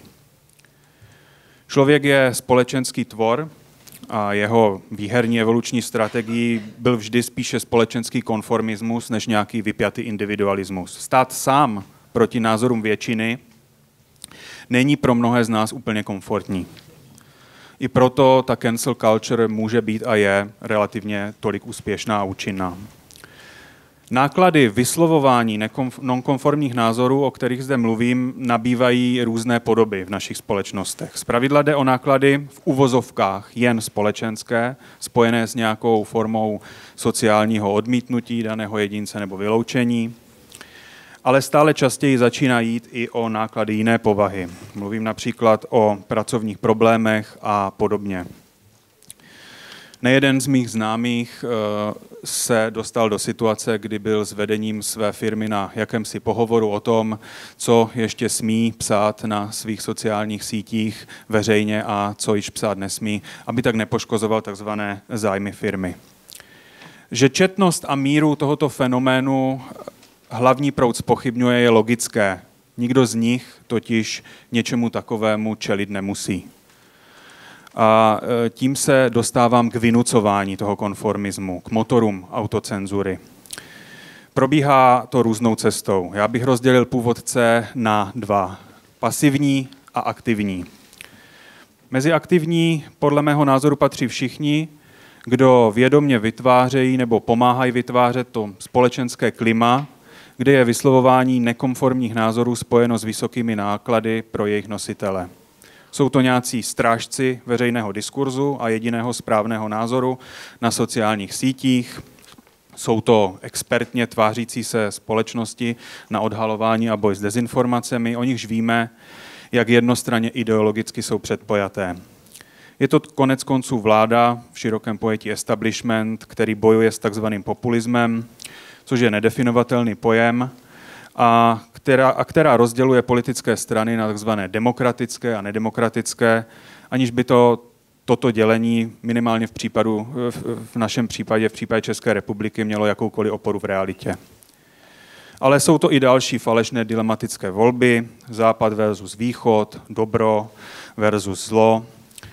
Člověk je společenský tvor a jeho výherní evoluční strategií byl vždy spíše společenský konformismus než nějaký vypjatý individualismus. Stát sám proti názorům většiny není pro mnohé z nás úplně komfortní. I proto ta cancel culture může být a je relativně tolik úspěšná a účinná. Náklady vyslovování nonkonformních názorů, o kterých zde mluvím, nabývají různé podoby v našich společnostech. Zpravidla jde o náklady v uvozovkách jen společenské, spojené s nějakou formou sociálního odmítnutí daného jedince nebo vyloučení, ale stále častěji začíná jít i o náklady jiné povahy. Mluvím například o pracovních problémech a podobně. Nejeden z mých známých se dostal do situace, kdy byl s vedením své firmy na jakémsi pohovoru o tom, co ještě smí psát na svých sociálních sítích veřejně a co již psát nesmí, aby tak nepoškozoval takzvané zájmy firmy. Že četnost a míru tohoto fenoménu hlavní proud zpochybňuje, je logické. Nikdo z nich totiž něčemu takovému čelit nemusí. A tím se dostávám k vynucování toho konformismu, k motorům autocenzury. Probíhá to různou cestou. Já bych rozdělil původce na dva. Pasivní a aktivní. Mezi aktivní podle mého názoru patří všichni, kdo vědomě vytvářejí nebo pomáhají vytvářet to společenské klima, kde je vyslovování nekonformních názorů spojeno s vysokými náklady pro jejich nositele. Jsou to nějací strážci veřejného diskurzu a jediného správného názoru na sociálních sítích. Jsou to expertně tvářící se společnosti na odhalování a boj s dezinformacemi, o nichž víme, jak jednostranně ideologicky jsou předpojaté. Je to konec konců vláda, v širokém pojetí establishment, který bojuje s takzvaným populismem, což je nedefinovatelný pojem, a která, a která rozděluje politické strany na takzvané demokratické a nedemokratické, aniž by to, toto dělení minimálně v, případu, v, v našem případě, v případě České republiky, mělo jakoukoliv oporu v realitě. Ale jsou to i další falešné dilematické volby, západ versus východ, dobro versus zlo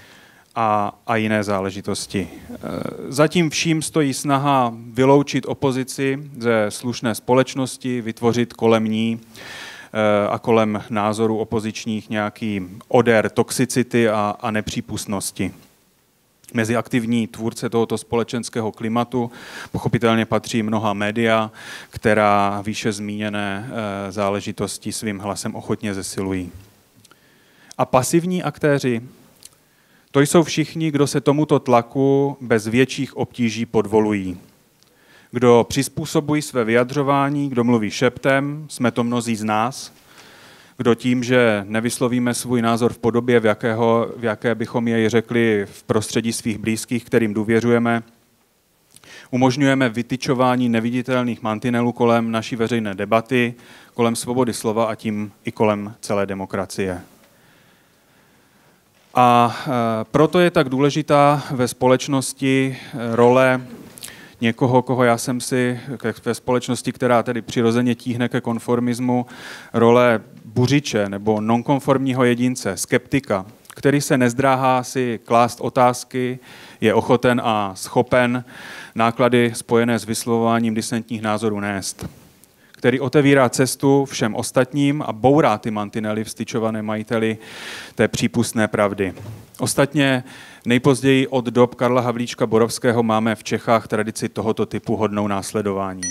a, a jiné záležitosti. Zatím vším stojí snaha vyloučit opozici ze slušné společnosti, vytvořit kolem ní a kolem názorů opozičních nějaký odér toxicity a, a nepřípustnosti. Mezi aktivní tvůrce tohoto společenského klimatu pochopitelně patří mnoha média, která výše zmíněné záležitosti svým hlasem ochotně zesilují. A pasivní aktéři, to jsou všichni, kdo se tomuto tlaku bez větších obtíží podvolují. Kdo přizpůsobují své vyjadřování, kdo mluví šeptem, jsme to mnozí z nás, kdo tím, že nevyslovíme svůj názor v podobě, v, jakého, v jaké bychom jej řekli v prostředí svých blízkých, kterým důvěřujeme, umožňujeme vytyčování neviditelných mantinelů kolem naší veřejné debaty, kolem svobody slova a tím i kolem celé demokracie. A proto je tak důležitá ve společnosti role někoho, koho já jsem si ve společnosti, která tedy přirozeně tíhne ke konformismu, role buřiče nebo nonkonformního jedince, skeptika, který se nezdráhá si klást otázky, je ochoten a schopen náklady spojené s vyslovováním disentních názorů nést, který otevírá cestu všem ostatním a bourá ty mantinely vstyčované majiteli té přípustné pravdy. Ostatně nejpozději od dob Karla Havlíčka Borovského máme v Čechách tradici tohoto typu hodnou následování.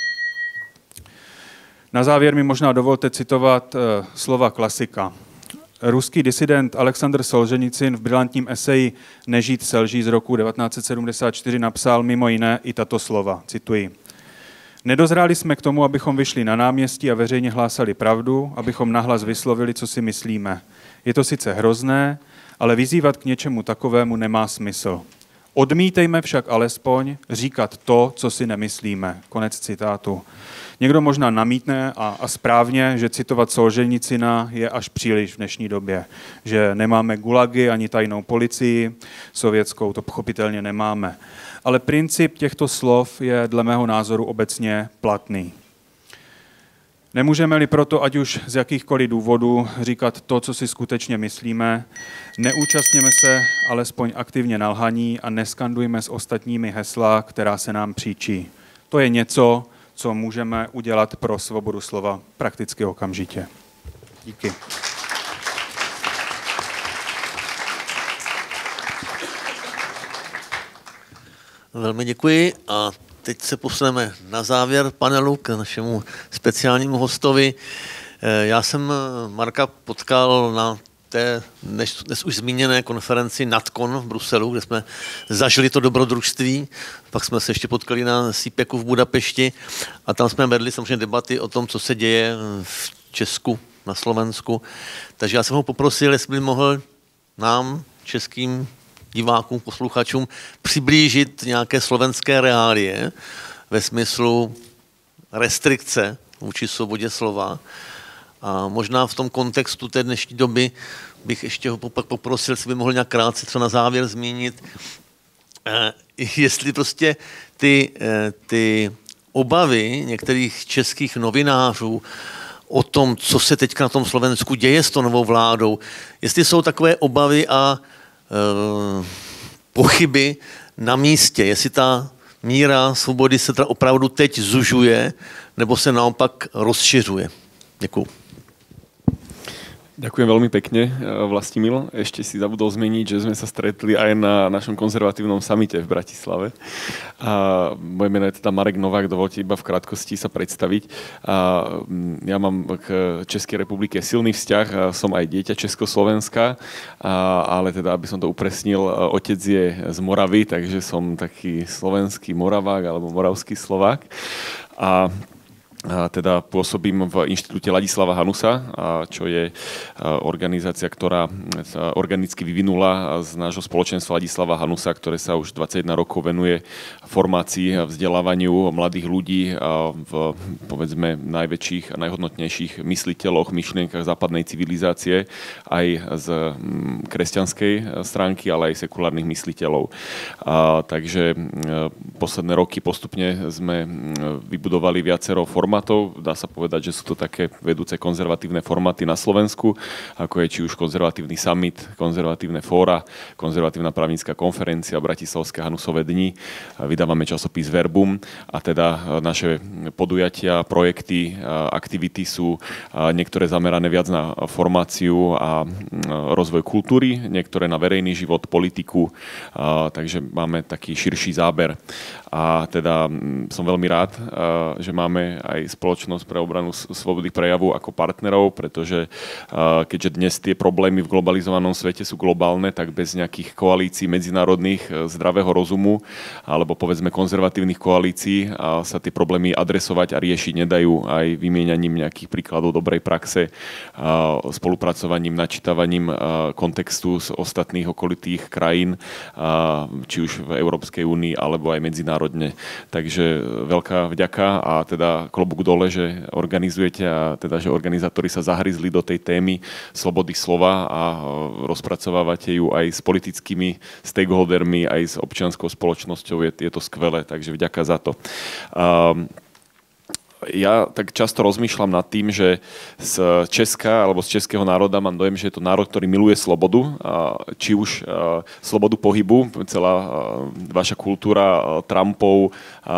Na závěr mi možná dovolte citovat slova klasika. Ruský disident Alexandr Solženicyn v brilantním eseji Nežít se lží z roku devatenáct set sedmdesát čtyři napsal mimo jiné i tato slova, cituji. Nedozráli jsme k tomu, abychom vyšli na náměstí a veřejně hlásali pravdu, abychom nahlas vyslovili, co si myslíme. Je to sice hrozné, ale vyzývat k něčemu takovému nemá smysl. Odmítejme však alespoň říkat to, co si nemyslíme. Konec citátu. Někdo možná namítne a, a správně, že citovat Solženicina je až příliš v dnešní době. Že nemáme gulagy ani tajnou policii sovětskou, to pochopitelně nemáme. Ale princip těchto slov je dle mého názoru obecně platný. Nemůžeme-li proto, ať už z jakýchkoliv důvodů, říkat to, co si skutečně myslíme, neúčastněme se alespoň aktivně na lhaní a neskandujme s ostatními hesla, která se nám příčí. To je něco, co můžeme udělat pro svobodu slova prakticky okamžitě. Díky. Velmi děkuji a teď se posuneme na závěr panelu k našemu speciálnímu hostovi. Já jsem Marka potkal na té dnes, dnes už zmíněné konferenci NatCon v Bruselu, kde jsme zažili to dobrodružství. Pak jsme se ještě potkali na CPECu v Budapešti a tam jsme vedli samozřejmě debaty o tom, co se děje v Česku, na Slovensku. Takže já jsem ho poprosil, jestli by mohl nám, českým divákům, posluchačům, přiblížit nějaké slovenské reálie ve smyslu restrikce vůči svobodě slova. A možná v tom kontextu té dnešní doby bych ještě ho poprosil, jestli by mohl nějak krátce co na závěr zmínit, eh, jestli prostě ty, eh, ty obavy některých českých novinářů o tom, co se teďka na tom Slovensku děje s tou novou vládou, jestli jsou takové obavy a eh, pochyby na místě, jestli ta míra svobody se teda opravdu teď zužuje, nebo se naopak rozšiřuje. Děkuju. Ďakujem veľmi pekne, Vlastimil. Ešte si zabudol zmeniť, že sme sa stretli aj na našom konzervatívnom samite v Bratislave. A moje meno je teda Marek Novák, dovolte iba v krátkosti sa predstaviť. A ja mám k Českej republike silný vzťah, som aj dieťa Československa, ale teda, aby som to upresnil, otec je z Moravy, takže som taký slovenský Moravák alebo moravský Slovák. A A teda pôsobím v Inštitúte Ladislava Hanusa, čo je organizácia, ktorá sa organicky vyvinula z nášho spoločenstva Ladislava Hanusa, ktoré sa už dvadsaťjeden rokov venuje formácii a vzdelávaniu mladých ľudí v, povedzme, najväčších a najhodnotnejších mysliteľoch, myšlienkach západnej civilizácie, aj z kresťanskej stránky, ale aj sekulárnych mysliteľov. A, takže posledné roky postupne sme vybudovali viacero formátov. Dá sa povedať, že sú to také vedúce konzervatívne formáty na Slovensku, ako je či už konzervatívny summit, konzervatívne fóra, konzervatívna právnická konferencia, Bratislavské Hanusové dni. Vydávame časopis Verbum a teda naše podujatia, projekty, aktivity sú niektoré zamerané viac na formáciu a rozvoj kultúry, niektoré na verejný život, politiku, takže máme taký širší záber. A teda som veľmi rád, že máme aj spoločnosť pre obranu slobody prejavu ako partnerov, pretože keďže dnes tie problémy v globalizovanom svete sú globálne, tak bez nejakých koalícií medzinárodných zdravého rozumu alebo povedzme konzervatívnych koalícií sa tie problémy adresovať a riešiť nedajú aj vymieňaním nejakých príkladov dobrej praxe, spolupracovaním, načítavaním kontextu z ostatných okolitých krajín, či už v Európskej únii alebo aj medzinárodne. Takže veľká vďaka a teda klobúk dole, že organizujete a teda, že organizátori sa zahryzli do tej témy slobody slova a rozpracovávate ju aj s politickými stakeholdermi, aj s občianskou spoločnosťou. Je, je to skvelé, takže vďaka za to. Um, Ja tak často rozmýšľam nad tým, že z Česka alebo z českého národa mám dojem, že je to národ, ktorý miluje slobodu, či už slobodu pohybu, celá vaša kultúra Trumpov,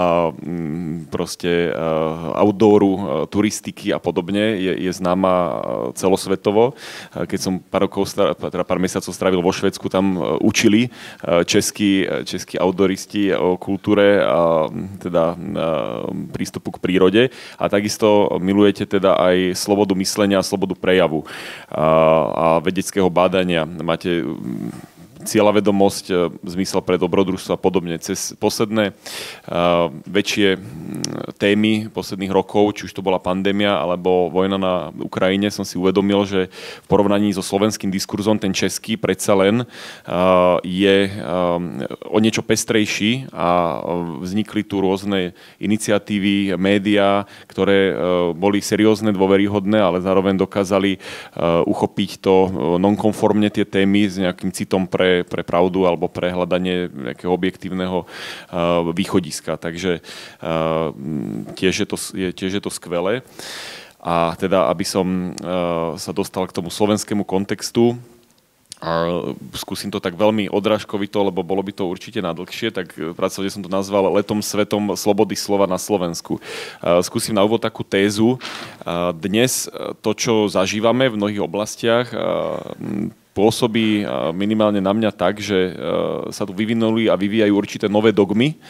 proste outdooru, turistiky a podobne je, je známa celosvetovo. Keď som pár, rokov, teda pár mesiacov strávil vo Švédsku, tam učili českí, českí outdooristi o kultúre a teda prístupu k prírode. A takisto milujete teda aj slobodu myslenia a slobodu prejavu a, a vedeckého bádania. Máte cieľavedomosť, zmysel pre dobrodružstvo a podobne. Cez posledné uh, väčšie témy posledných rokov, či už to bola pandémia alebo vojna na Ukrajine, som si uvedomil, že v porovnaní so slovenským diskurzom ten český predsa len uh, je uh, o niečo pestrejší a vznikli tu rôzne iniciatívy, médiá, ktoré uh, boli seriózne, dôveryhodné, ale zároveň dokázali uh, uchopiť to nonkonformne tie témy s nejakým citom pre pre pravdu alebo pre hľadanie nejakého objektívneho uh, východiska. Takže uh, tiež, je to, je, tiež je to skvelé. A teda, aby som uh, sa dostal k tomu slovenskému kontextu, a skúsim to tak veľmi odrážkovito, lebo bolo by to určite na dlhšie, tak pracovne som to nazval letom svetom slobody slova na Slovensku. Skúsim na úvod takú tézu. Dnes to, čo zažívame v mnohých oblastiach, pôsobí minimálne na mňa tak, že sa tu vyvinuli a vyvíjajú určité nové dogmy,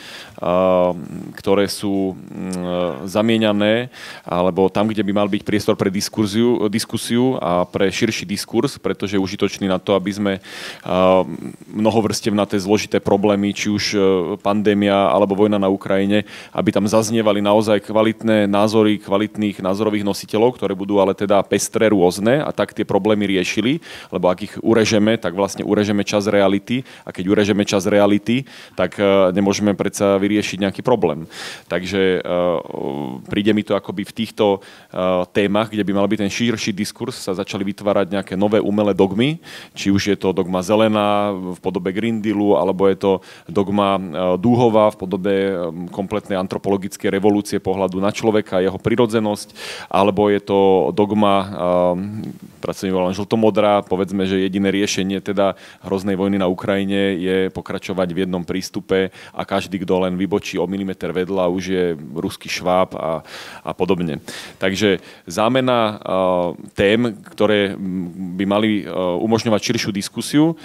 ktoré sú zamieňané, alebo tam, kde by mal byť priestor pre diskusiu, diskusiu a pre širší diskurs, pretože je užitočný na to, aby sme mnohovrstevnaté zložité problémy, či už pandémia alebo vojna na Ukrajine, aby tam zaznievali naozaj kvalitné názory kvalitných názorových nositeľov, ktoré budú ale teda pestré, rôzne a tak tie problémy riešili, lebo ak ich urežeme, tak vlastne urežeme čas reality a keď urežeme čas reality, tak nemôžeme predsa vyriešiť nejaký problém. Takže príde mi to akoby v týchto témach, kde by mal byť ten širší diskurs, sa začali vytvárať nejaké nové umelé dogmy, či už je to dogma zelená v podobe Green Dealu, alebo je to dogma dúhová v podobe kompletnej antropologickej revolúcie pohľadu na človeka, jeho prirodzenosť, alebo je to dogma pracovne volám žltomodrá, povedzme, že jediné riešenie teda hroznej vojny na Ukrajine je pokračovať v jednom prístupe a každý, kto len vybočí o milimeter vedľa, už je ruský šváb a, a podobne. Takže zámena tém, ktoré by mali umožňovať širšiu diskusiu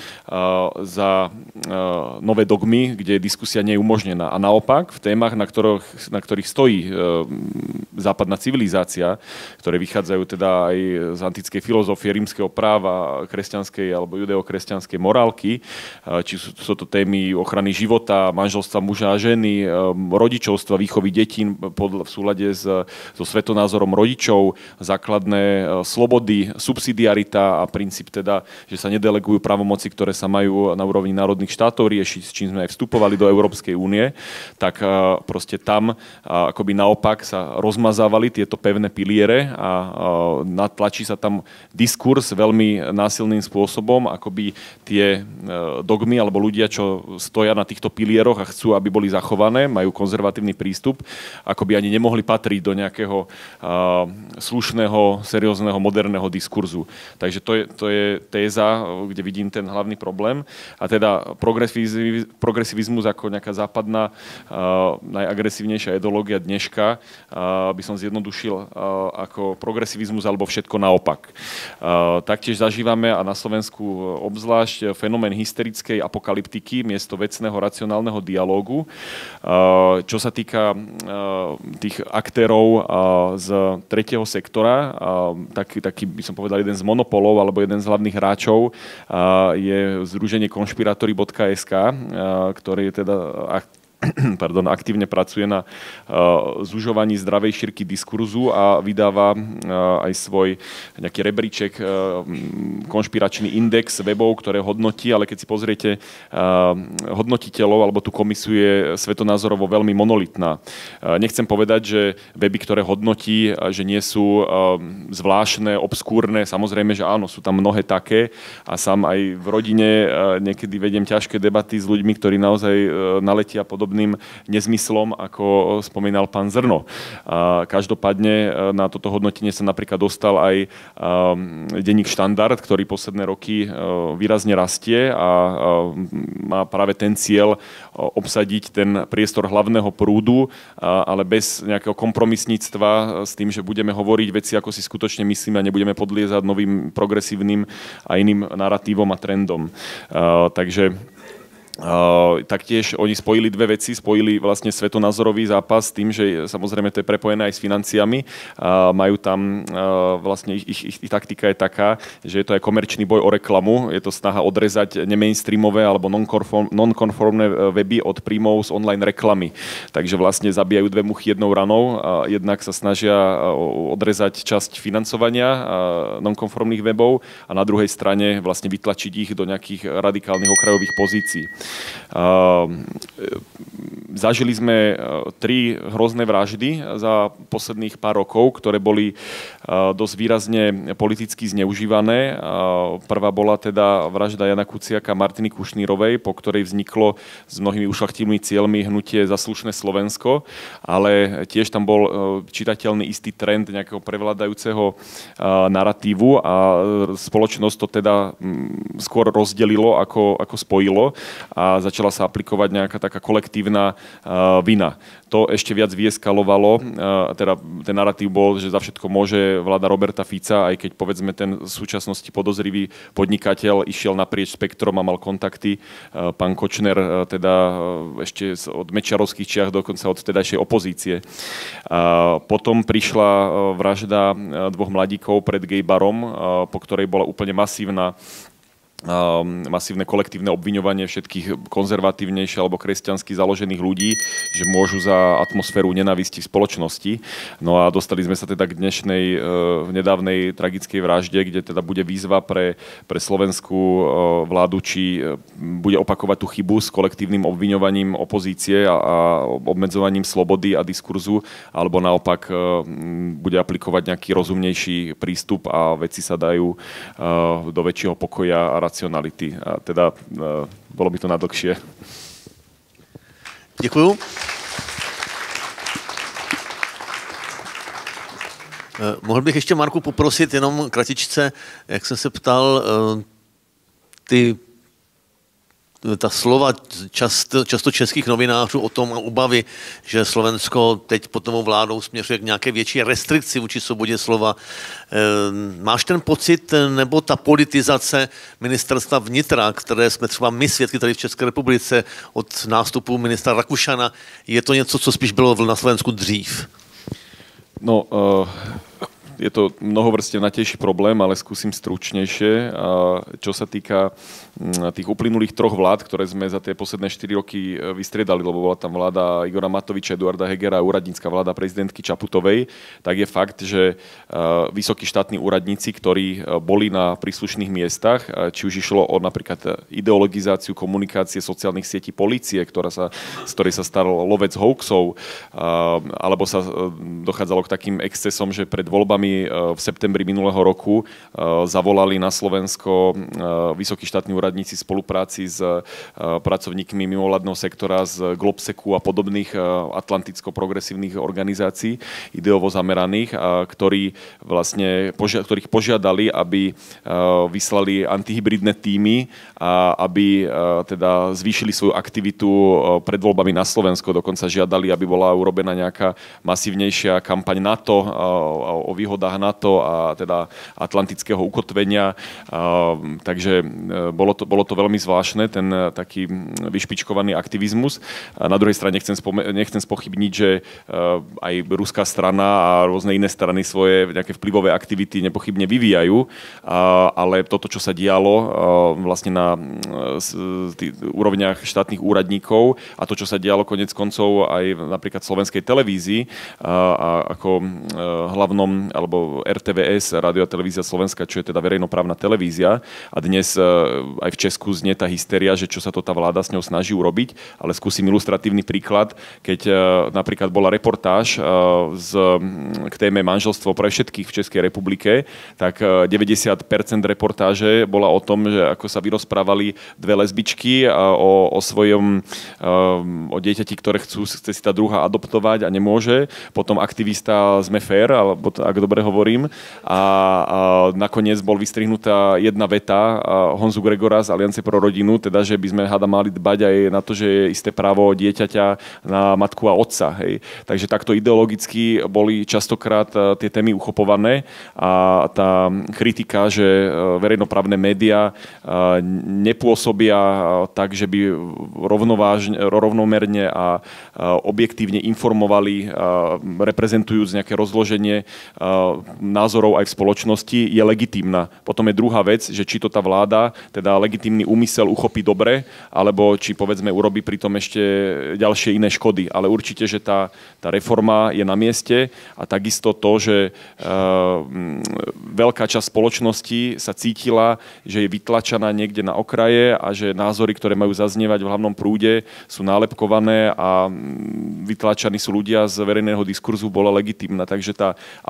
za nové dogmy, kde diskusia nie je umožnená. A naopak, v témach, na ktorých, na ktorých stojí západná civilizácia, ktoré vychádzajú teda aj z antickej filozofie, rímskeho práva, kresťanskej alebo judeokresťanskej morálky, či sú, sú to témy ochrany života, manželstva muža a ženy, rodičovstva, výchovy detí v súlade s, so svetonázorom rodičov, základné slobody, subsidiarita a princíp teda, že sa nedelegujú právomoci, ktoré sa majú na úrovni národných štátov riešiť, s čím sme aj vstupovali do Európskej únie, tak proste tam akoby naopak sa rozmazávali tieto pevné piliere a natlačí sa tam diskurs veľmi násilným spôsobom, akoby tie dogmy alebo ľudia, čo stoja na týchto pilieroch a chcú, aby boli zachované, majú konzervatívny prístup, akoby ani nemohli patriť do nejakého slušného, seriózneho, moderného diskurzu. Takže to je, to je téza, kde vidím ten hlavný problém. A teda progresivizmus ako nejaká západná najagresívnejšia ideológia dneška by som zjednodušil ako progresivizmus alebo všetko naopak. Taktiež zažívame a na Slovensku obzvlášť fenomén hysterickej apokalyptiky miesto vecného racionálneho dialógu. Čo sa týka tých aktérov z tretieho sektora, taký, taký by som povedal jeden z monopolov alebo jeden z hlavných hráčov je združenie konšpiratory bodka es ká, ktoré je teda pardon, aktívne pracuje na uh, zužovaní zdravej šírky diskurzu a vydáva uh, aj svoj nejaký rebríček, uh, konšpiračný index webov, ktoré hodnotí, ale keď si pozriete uh, hodnotiteľov, alebo tú komisiu je svetonázorovo veľmi monolitná. Uh, nechcem povedať, že weby, ktoré hodnotí, uh, že nie sú uh, zvláštne, obskúrne, samozrejme, že áno, sú tam mnohé také a sám aj v rodine uh, niekedy vediem ťažké debaty s ľuďmi, ktorí naozaj uh, naletia podobne nezmyslom, ako spomínal pán Zrno. Každopádne na toto hodnotenie sa napríklad dostal aj denník Štandard, ktorý posledné roky výrazne rastie a má práve ten cieľ obsadiť ten priestor hlavného prúdu, ale bez nejakého kompromisníctva s tým, že budeme hovoriť veci, ako si skutočne myslíme a nebudeme podliezať novým progresívnym a iným naratívom a trendom. Takže Uh, taktiež oni spojili dve veci, spojili vlastne svetonázorový zápas s tým, že samozrejme to je prepojené aj s financiami. Uh, majú tam, uh, vlastne ich, ich, ich taktika je taká, že je to aj komerčný boj o reklamu, je to snaha odrezať nemainstreamové alebo non-konformné weby od príjmov z online reklamy. Takže vlastne zabíjajú dve muchy jednou ranou. Uh, jednak sa snažia odrezať časť financovania uh, non-konformných webov a na druhej strane vlastne vytlačiť ich do nejakých radikálnych okrajových pozícií. Uh, zažili sme uh, tri hrozné vraždy za posledných pár rokov, ktoré boli uh, dosť výrazne politicky zneužívané. Uh, prvá bola teda vražda Jana Kuciaka a Martiny Kušnírovej, po ktorej vzniklo s mnohými ušľachtilými cieľmi hnutie Za slušné Slovensko, ale tiež tam bol uh, čitateľný istý trend nejakého prevládajúceho uh, naratívu a spoločnosť to teda um, skôr rozdelilo ako, ako spojilo. a začala sa aplikovať nejaká taká kolektívna vina. To ešte viac vyeskalovalo, teda ten narratív bol, že za všetko môže vláda Roberta Fica, aj keď povedzme ten v súčasnosti podozrivý podnikateľ išiel naprieč spektrom a mal kontakty. Pán Kočner teda ešte od mečiarovských čiach, dokonca od vtedajšej opozície. Potom prišla vražda dvoch mladíkov pred gay barom, po ktorej bola úplne masívna masívne kolektívne obviňovanie všetkých konzervatívnejšie alebo kresťansky založených ľudí, že môžu za atmosféru nenávisti v spoločnosti. No a dostali sme sa teda k dnešnej v nedávnej tragickej vražde, kde teda bude výzva pre, pre slovenskú vládu, či bude opakovať tú chybu s kolektívnym obviňovaním opozície a, a obmedzovaním slobody a diskurzu, alebo naopak bude aplikovať nejaký rozumnejší prístup a veci sa dajú do väčšieho pokoja a racionality. A teda uh, bolo by to na dlhšie. Děkuju. Uh, mohl bych ještě, Marku, poprosit jenom kratičce, jak jsem se ptal, uh, ty ta slova často, často českých novinářů o tom a obavy, že Slovensko teď pod novou vládou směřuje k nějaké větší restrikci vůči svobodě slova. Máš ten pocit, nebo ta politizace ministerstva vnitra, které jsme třeba my svědky tady v České republice od nástupu ministra Rakušana, je to něco, co spíš bylo na Slovensku dřív? No, uh... je to mnohovrstevnatejší problém, ale skúsim stručnejšie. Čo sa týka tých uplynulých troch vlád, ktoré sme za tie posledné štyri roky vystriedali, lebo bola tam vláda Igora Matoviča, Eduarda Hegera a úradnícka vláda prezidentky Čaputovej, tak je fakt, že vysokí štátni úradníci, ktorí boli na príslušných miestach, či už išlo o napríklad ideologizáciu komunikácie sociálnych sietí polície, ktorá sa, z ktorej sa stal lovec hoaxov, alebo sa dochádzalo k takým excesom, že pred voľbami v septembri minulého roku zavolali na Slovensko vysokí štátni úradníci v spolupráci s pracovníkmi mimovládneho sektora z Globseku a podobných atlanticko-progresívnych organizácií ideovo zameraných, ktorí vlastne, ktorých požiadali, aby vyslali antihybridné týmy a aby teda zvýšili svoju aktivitu pred voľbami na Slovensko. Dokonca žiadali, aby bola urobená nejaká masívnejšia kampaň NATO o výhodách NATO a teda atlantického ukotvenia. Takže bolo to, bolo to veľmi zvláštne, ten taký vyšpičkovaný aktivizmus. A na druhej strane nechcem, spome- nechcem spochybniť, že aj ruská strana a rôzne iné strany svoje nejaké vplyvové aktivity nepochybne vyvíjajú, ale toto, čo sa dialo vlastne na úrovniach štátnych úradníkov a to, čo sa dialo konec koncov aj napríklad v slovenskej televízii a ako hlavnom alebo er té vé es, Rádio a televízia Slovenska, čo je teda verejnoprávna televízia. A dnes aj v Česku znie tá hystéria, že čo sa to tá vláda s ňou snaží urobiť. Ale skúsim ilustratívny príklad. Keď napríklad bola reportáž z, k téme manželstvo pre všetkých v Českej republike, tak deväťdesiat percent reportáže bola o tom, že ako sa vyrozprávali dve lesbičky o, o svojom o dieťati, ktoré chcú, chce si tá druhá adoptovať a nemôže. Potom aktivista Sme fér, alebo ak dobre hovorím. A, a nakoniec bol vystrihnutá jedna veta Honzu Gregora z Aliance pro rodinu, teda, že by sme hada mali dbať aj na to, že je isté právo dieťaťa na matku a otca. Hej. Takže takto ideologicky boli častokrát tie témy uchopované a tá kritika, že verejnoprávne médiá nepôsobia tak, že by rovnovážne, rovnomerne a objektívne informovali, reprezentujúc nejaké rozloženie názorov aj v spoločnosti, je legitímna. Potom je druhá vec, že či to tá vláda, teda legitímny úmysel uchopí dobre, alebo či povedzme urobí pritom ešte ďalšie iné škody. Ale určite, že tá, tá reforma je na mieste a takisto to, že uh, veľká časť spoločnosti sa cítila, že je vytlačená niekde na okraje a že názory, ktoré majú zaznievať v hlavnom prúde, sú nálepkované a vytlačaní sú ľudia z verejného diskurzu, bola legitímna. Takže tá apokalyptická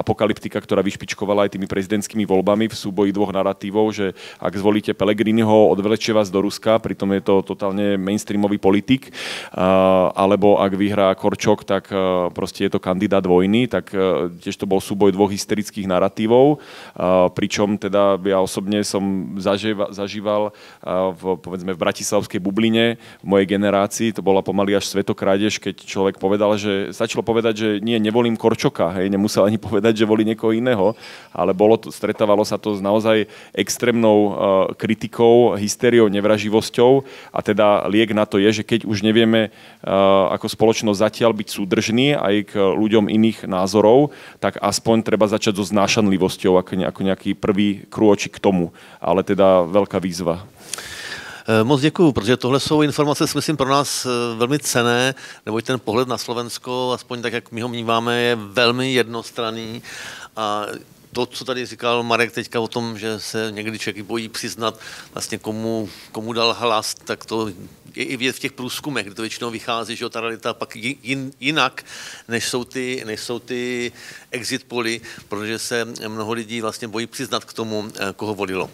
taktika, ktorá vyšpičkovala aj tými prezidentskými voľbami v súboji dvoch narratívov, že ak zvolíte Pellegriniho, odvlečie vás do Ruska, pritom je to totálne mainstreamový politik, alebo ak vyhrá Korčok, tak proste je to kandidát vojny, tak tiež to bol súboj dvoch hysterických narratívov, pričom teda ja osobne som zažíval, zažíval v, povedzme, v bratislavskej bubline v mojej generácii, to bola pomaly až svetokrádež, keď človek povedal, že stačilo povedať, že nie, nevolím Korčoka, hej, nemusel ani povedať, že volí niekoho iného, ale bolo to, stretávalo sa to s naozaj extrémnou uh, kritikou, hysteriou, nevraživosťou a teda liek na to je, že keď už nevieme uh, ako spoločnosť zatiaľ byť súdržní aj k ľuďom iných názorov, tak aspoň treba začať so znášanlivosťou ako, ne, ako nejaký prvý krôčik k tomu, ale teda veľká výzva. Moc děkuju, protože tohle jsou informace, si myslím, pro nás velmi cenné, neboť ten pohled na Slovensko, aspoň tak, jak my ho vnímáme, je velmi jednostranný a to, co tady říkal Marek teďka o tom, že se někdy člověk bojí přiznat vlastně komu, komu dal hlas, tak to je i vidět v těch průzkumech, kde to většinou vychází, že ta realita pak jin, jinak, než jsou, ty, než jsou ty exit poly, protože se mnoho lidí vlastně bojí přiznat k tomu, koho volilo.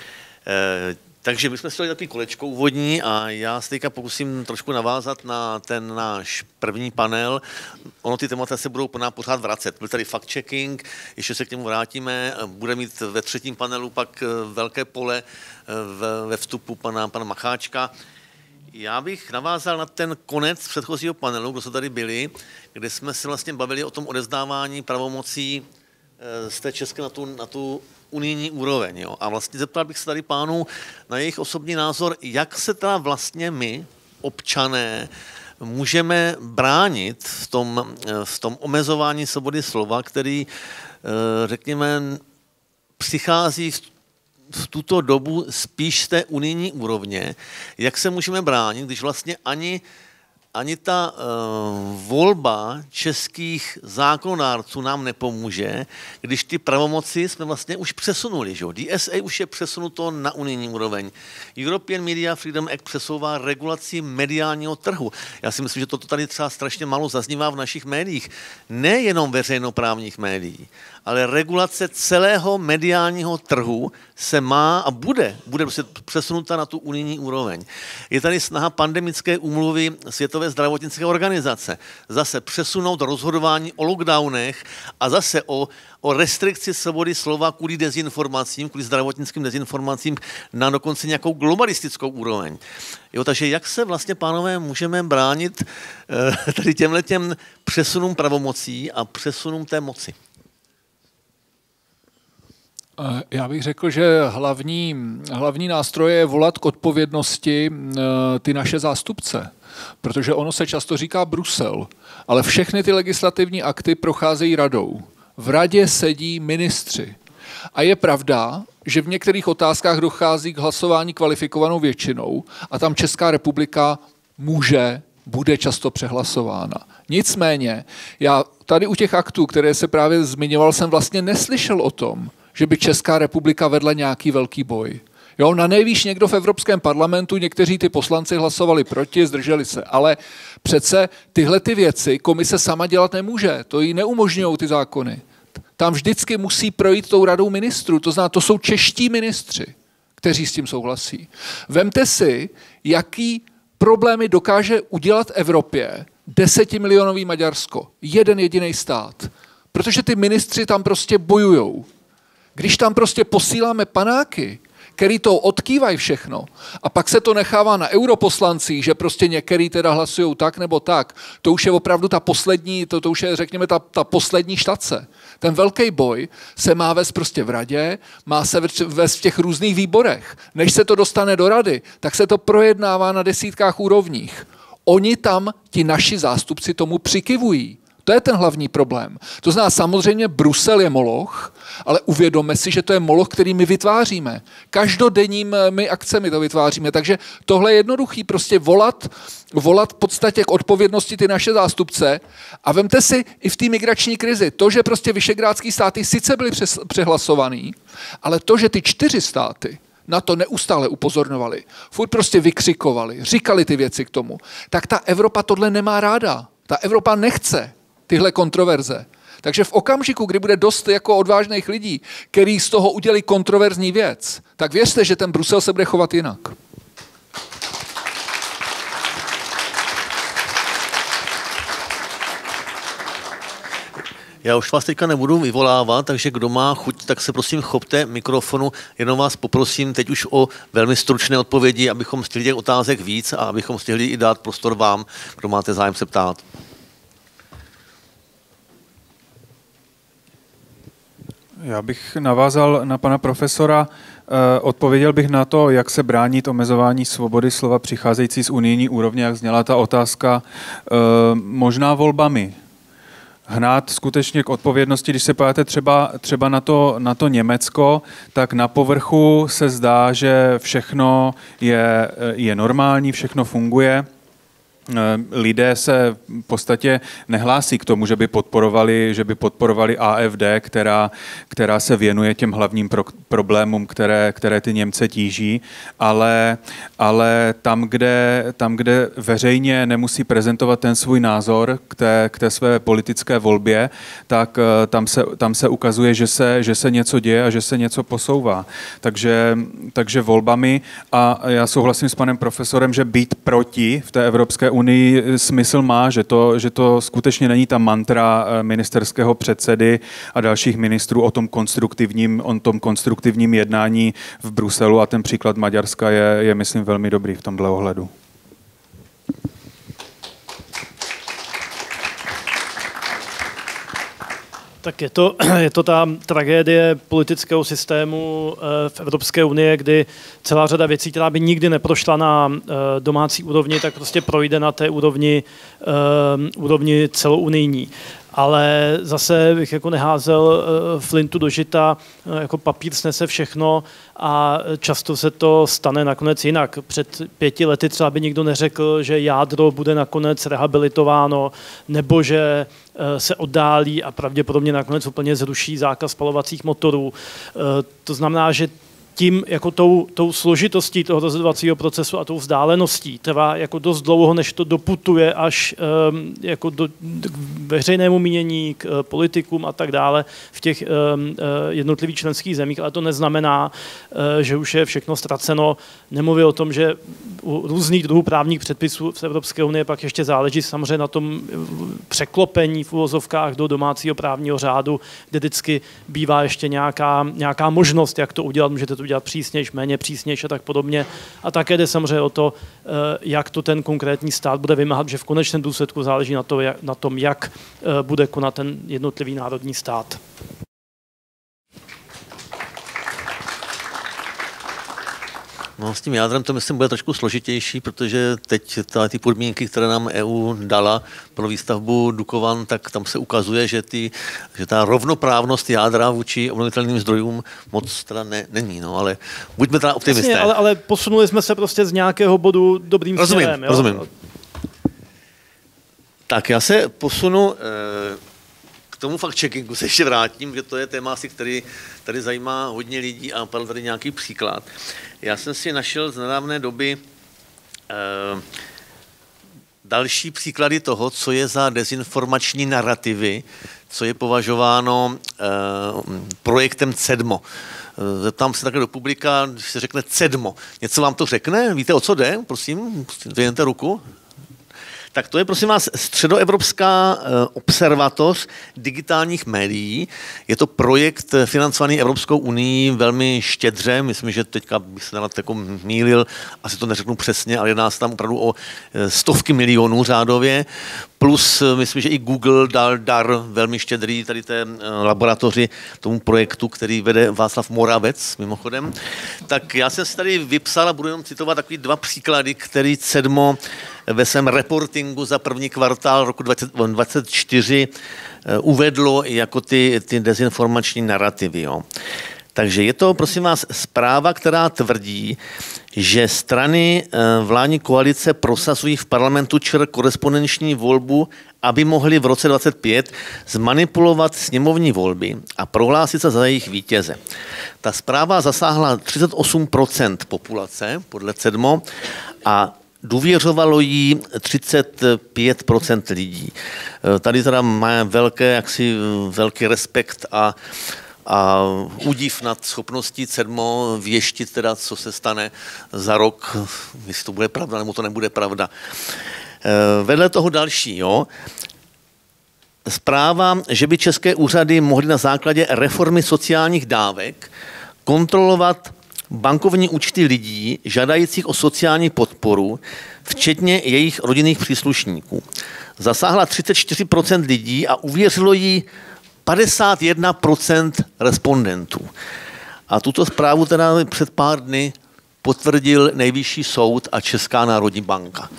Takže my jsme si dali takový kolečko úvodní a já se teďka pokusím trošku navázat na ten náš první panel. Ono ty témata se budou pořád vracet. Byl tady fact-checking, ještě se k němu vrátíme. Bude mít ve třetím panelu pak velké pole ve vstupu pana, pana Macháčka. Já bych navázal na ten konec předchozího panelu, kdo se tady byli, kde jsme se vlastně bavili o tom odevzdávání pravomocí z té české na tu, na tu unijní úroveň. Jo. A vlastně zeptal bych se tady pánů na jejich osobní názor, jak se teda vlastně my, občané, můžeme bránit v tom, v tom omezování svobody slova, který, řekněme, přichází v, v tuto dobu spíš z té unijní úrovně. Jak se můžeme bránit, když vlastně ani Ani ta uh, volba českých zákonodárců nám nepomůže, když ty pravomoci jsme vlastně už přesunuli. Že? D S A už je přesunuto na unijní úroveň. European Media Freedom Act přesouvá regulaci mediálního trhu. Já si myslím, že toto tady třeba strašně málo zaznívá v našich médiích. Nejenom veřejnoprávních médií, ale regulace celého mediálního trhu se má a bude, bude přesunuta na tu unijní úroveň. Je tady snaha pandemické úmluvy Světové zdravotnické organizace zase přesunout rozhodování o lockdownech a zase o, o restrikci svobody slova kvůli dezinformacím, kvůli zdravotnickým dezinformacím na dokonce nějakou globalistickou úroveň. Jo, takže jak se vlastně, pánové, můžeme bránit eh, tady těmhletěm přesunům pravomocí a přesunům té moci? Já bych řekl, že hlavní, hlavní nástroj je volat k odpovědnosti ty naše zástupce, protože ono se často říká Brusel, ale všechny ty legislativní akty procházejí radou. V radě sedí ministři. A je pravda, že v některých otázkách dochází k hlasování kvalifikovanou většinou a tam Česká republika může, bude často přehlasována. Nicméně, já tady u těch aktů, které se právě zmiňoval, jsem vlastně neslyšel o tom, že by Česká republika vedla nějaký velký boj. Jo, na nejvýš někdo v Evropském parlamentu, někteří ty poslanci hlasovali proti, zdrželi se, ale přece tyhle ty věci komise sama dělat nemůže, to jí neumožňují ty zákony. Tam vždycky musí projít tou radou ministrů, to znamená, to jsou čeští ministři, kteří s tím souhlasí. Vemte si, jaký problémy dokáže udělat Evropě desetimilionový Maďarsko, jeden jediný stát, protože ty ministři tam prostě bojujou. Když tam prostě posíláme panáky, který to odkývají všechno, a pak se to nechává na europoslancích, že prostě některý teda hlasují tak nebo tak, to už je opravdu ta poslední, to, to už je, řekněme, ta, ta poslední štace. Ten velký boj se má vést prostě v radě, má se vést v těch různých výborech. Než se to dostane do rady, tak se to projednává na desítkách úrovních. Oni tam, ti naši zástupci, tomu přikyvují. To je ten hlavní problém. To znamená, samozřejmě Brusel je moloch, ale uvědomme si, že to je moloch, který my vytváříme. Každodenními akcemi to vytváříme. Takže tohle je jednoduchý, prostě volat, volat v podstatě k odpovědnosti ty naše zástupce a vemte si i v té migrační krizi to, že prostě vyšegrádský státy sice byly přehlasovaný, ale to, že ty čtyři státy na to neustále upozorňovali, furt prostě vykřikovali, říkali ty věci k tomu, tak ta Evropa tohle nemá ráda. Ta Evropa nechce tyhle kontroverze. Takže v okamžiku, kdy bude dost jako odvážných lidí, který z toho udělí kontroverzní věc, tak věřte, že ten Brusel se bude chovat jinak. Já už vás teďka nebudu vyvolávat, takže kdo má chuť, tak se prosím chopte mikrofonu. Jenom vás poprosím teď už o velmi stručné odpovědi, abychom stihli těch otázek víc a abychom stihli i dát prostor vám, kdo máte zájem se ptát. Já bych navázal na pana profesora. Odpověděl bych na to, jak se bránit omezování svobody slova přicházející z unijní úrovně, jak zněla ta otázka, možná volbami. Hnát skutečně k odpovědnosti, když se podíváte třeba, třeba na, to, na to Německo, tak na povrchu se zdá, že všechno je, je normální, všechno funguje. Lidé se v podstatě nehlásí k tomu, že by podporovali, že by podporovali A F D, která, která se věnuje těm hlavním pro, problémům, které, které ty Němce tíží, ale, ale tam, kde, tam, kde veřejně nemusí prezentovat ten svůj názor k té, k té své politické volbě, tak tam se, tam se ukazuje, že se, že se něco děje a že se něco posouvá. Takže, takže volbami, a já souhlasím s panem profesorem, že být proti v té Evropské unii smysl má, že to, že to skutečně není ta mantra ministerského předsedy a dalších ministrů o tom konstruktivním, o tom konstruktivním jednání v Bruselu, a ten příklad Maďarska je, je myslím, velmi dobrý v tomhle ohledu. Tak je to, je to ta tragédie politického systému v Evropské unii, kdy celá řada věcí, která by nikdy neprošla na domácí úrovni, tak prostě projde na té úrovni, úrovni celounijní. Ale zase bych jako neházel flintu do žita, jako papír snese všechno a často se to stane nakonec jinak. Před pěti lety třeba by nikdo neřekl, že jádro bude nakonec rehabilitováno, nebo že se oddálí a pravděpodobně nakonec úplně zruší zákaz spalovacích motorů. To znamená, že tím jako tou, tou složitostí toho rozhodovacího procesu a tou vzdáleností trvá jako dost dlouho, než to doputuje až um, jako do, k veřejnému mínění, k politikům a tak dále v těch um, jednotlivých členských zemích, ale to neznamená, uh, že už je všechno ztraceno. Nemluví o tom, že u různých druhů právních předpisů v Evropské unii pak ještě záleží samozřejmě na tom překlopení v uvozovkách do domácího právního řádu, kde vždycky bývá ještě nějaká, nějaká možnost, jak to udělat. Můžete to udělat přísnějš, méně přísnějš a tak podobně. A také jde samozřejmě o to, jak to ten konkrétní stát bude vymáhat, že v konečném důsledku záleží na, to, jak, na tom, jak bude konat ten jednotlivý národní stát. No, s tím jádrem to myslím bude trošku složitější, protože teď ty podmínky, které nám E U dala pro výstavbu Dukovan, tak tam se ukazuje, že, ty, že ta rovnoprávnost jádra vůči obnovitelným zdrojům moc teda ne, není. No, ale buďme teda optimisté. Jasně, ale, ale posunuli jsme se prostě z nějakého bodu dobrým rozumím, směrem. Jo? Rozumím. Tak já se posunu eh, k tomu fact-checkingu, se ještě vrátím, že to je téma asi, který tady zajímá hodně lidí a padl tady nějaký příklad. Já jsem si našel z nedávné doby eh, další příklady toho, co je za dezinformační narrativy, co je považováno eh, projektem CEDMO. Zeptám se také do publika, když se řekne CEDMO. Něco vám to řekne? Víte, o co jde? Prosím, zvedněte ruku. Tak to je, prosím vás, Středoevropská observatoř digitálních médií. Je to projekt financovaný Evropskou unii velmi štědře. Myslím, že teďka bych se nerad jako mýlil, asi to neřeknu přesně, ale jedná se tam opravdu o stovky milionů řádově. Plus, myslím, že i Google dal dar velmi štědrý tady té laboratoři tomu projektu, který vede Václav Moravec, mimochodem. Tak já jsem si tady vypsal a budu jenom citovat takový dva příklady, který CEDMO ve svém reportingu za první kvartál roku dvacet dvacet čtyři uvedlo jako ty, ty dezinformační narrativy. Jo. Takže je to, prosím vás, zpráva, která tvrdí, že strany vládní koalice prosazují v parlamentu ČR korespondenční volbu, aby mohli v roce dvacet pět zmanipulovat sněmovní volby a prohlásit se za jejich vítěze. Ta zpráva zasáhla třicet osm procent populace, podle CEDMO, a důvěřovalo jí třicet pět procent lidí. Tady teda má velké, jaksi, velký respekt a, a údiv nad schopností CERMO věštit teda, co se stane za rok, jestli to bude pravda, nebo to nebude pravda. Vedle toho další, jo, zpráva, že by české úřady mohly na základě reformy sociálních dávek kontrolovat bankovní účty lidí žádajících o sociální podporu, včetně jejich rodinných příslušníků. Zasáhla třicet čtyři procent lidí a uvěřilo jí padesát jedna procent respondentů. A tuto zprávu teda před pár dny potvrdil Nejvyšší soud a Česká národní banka.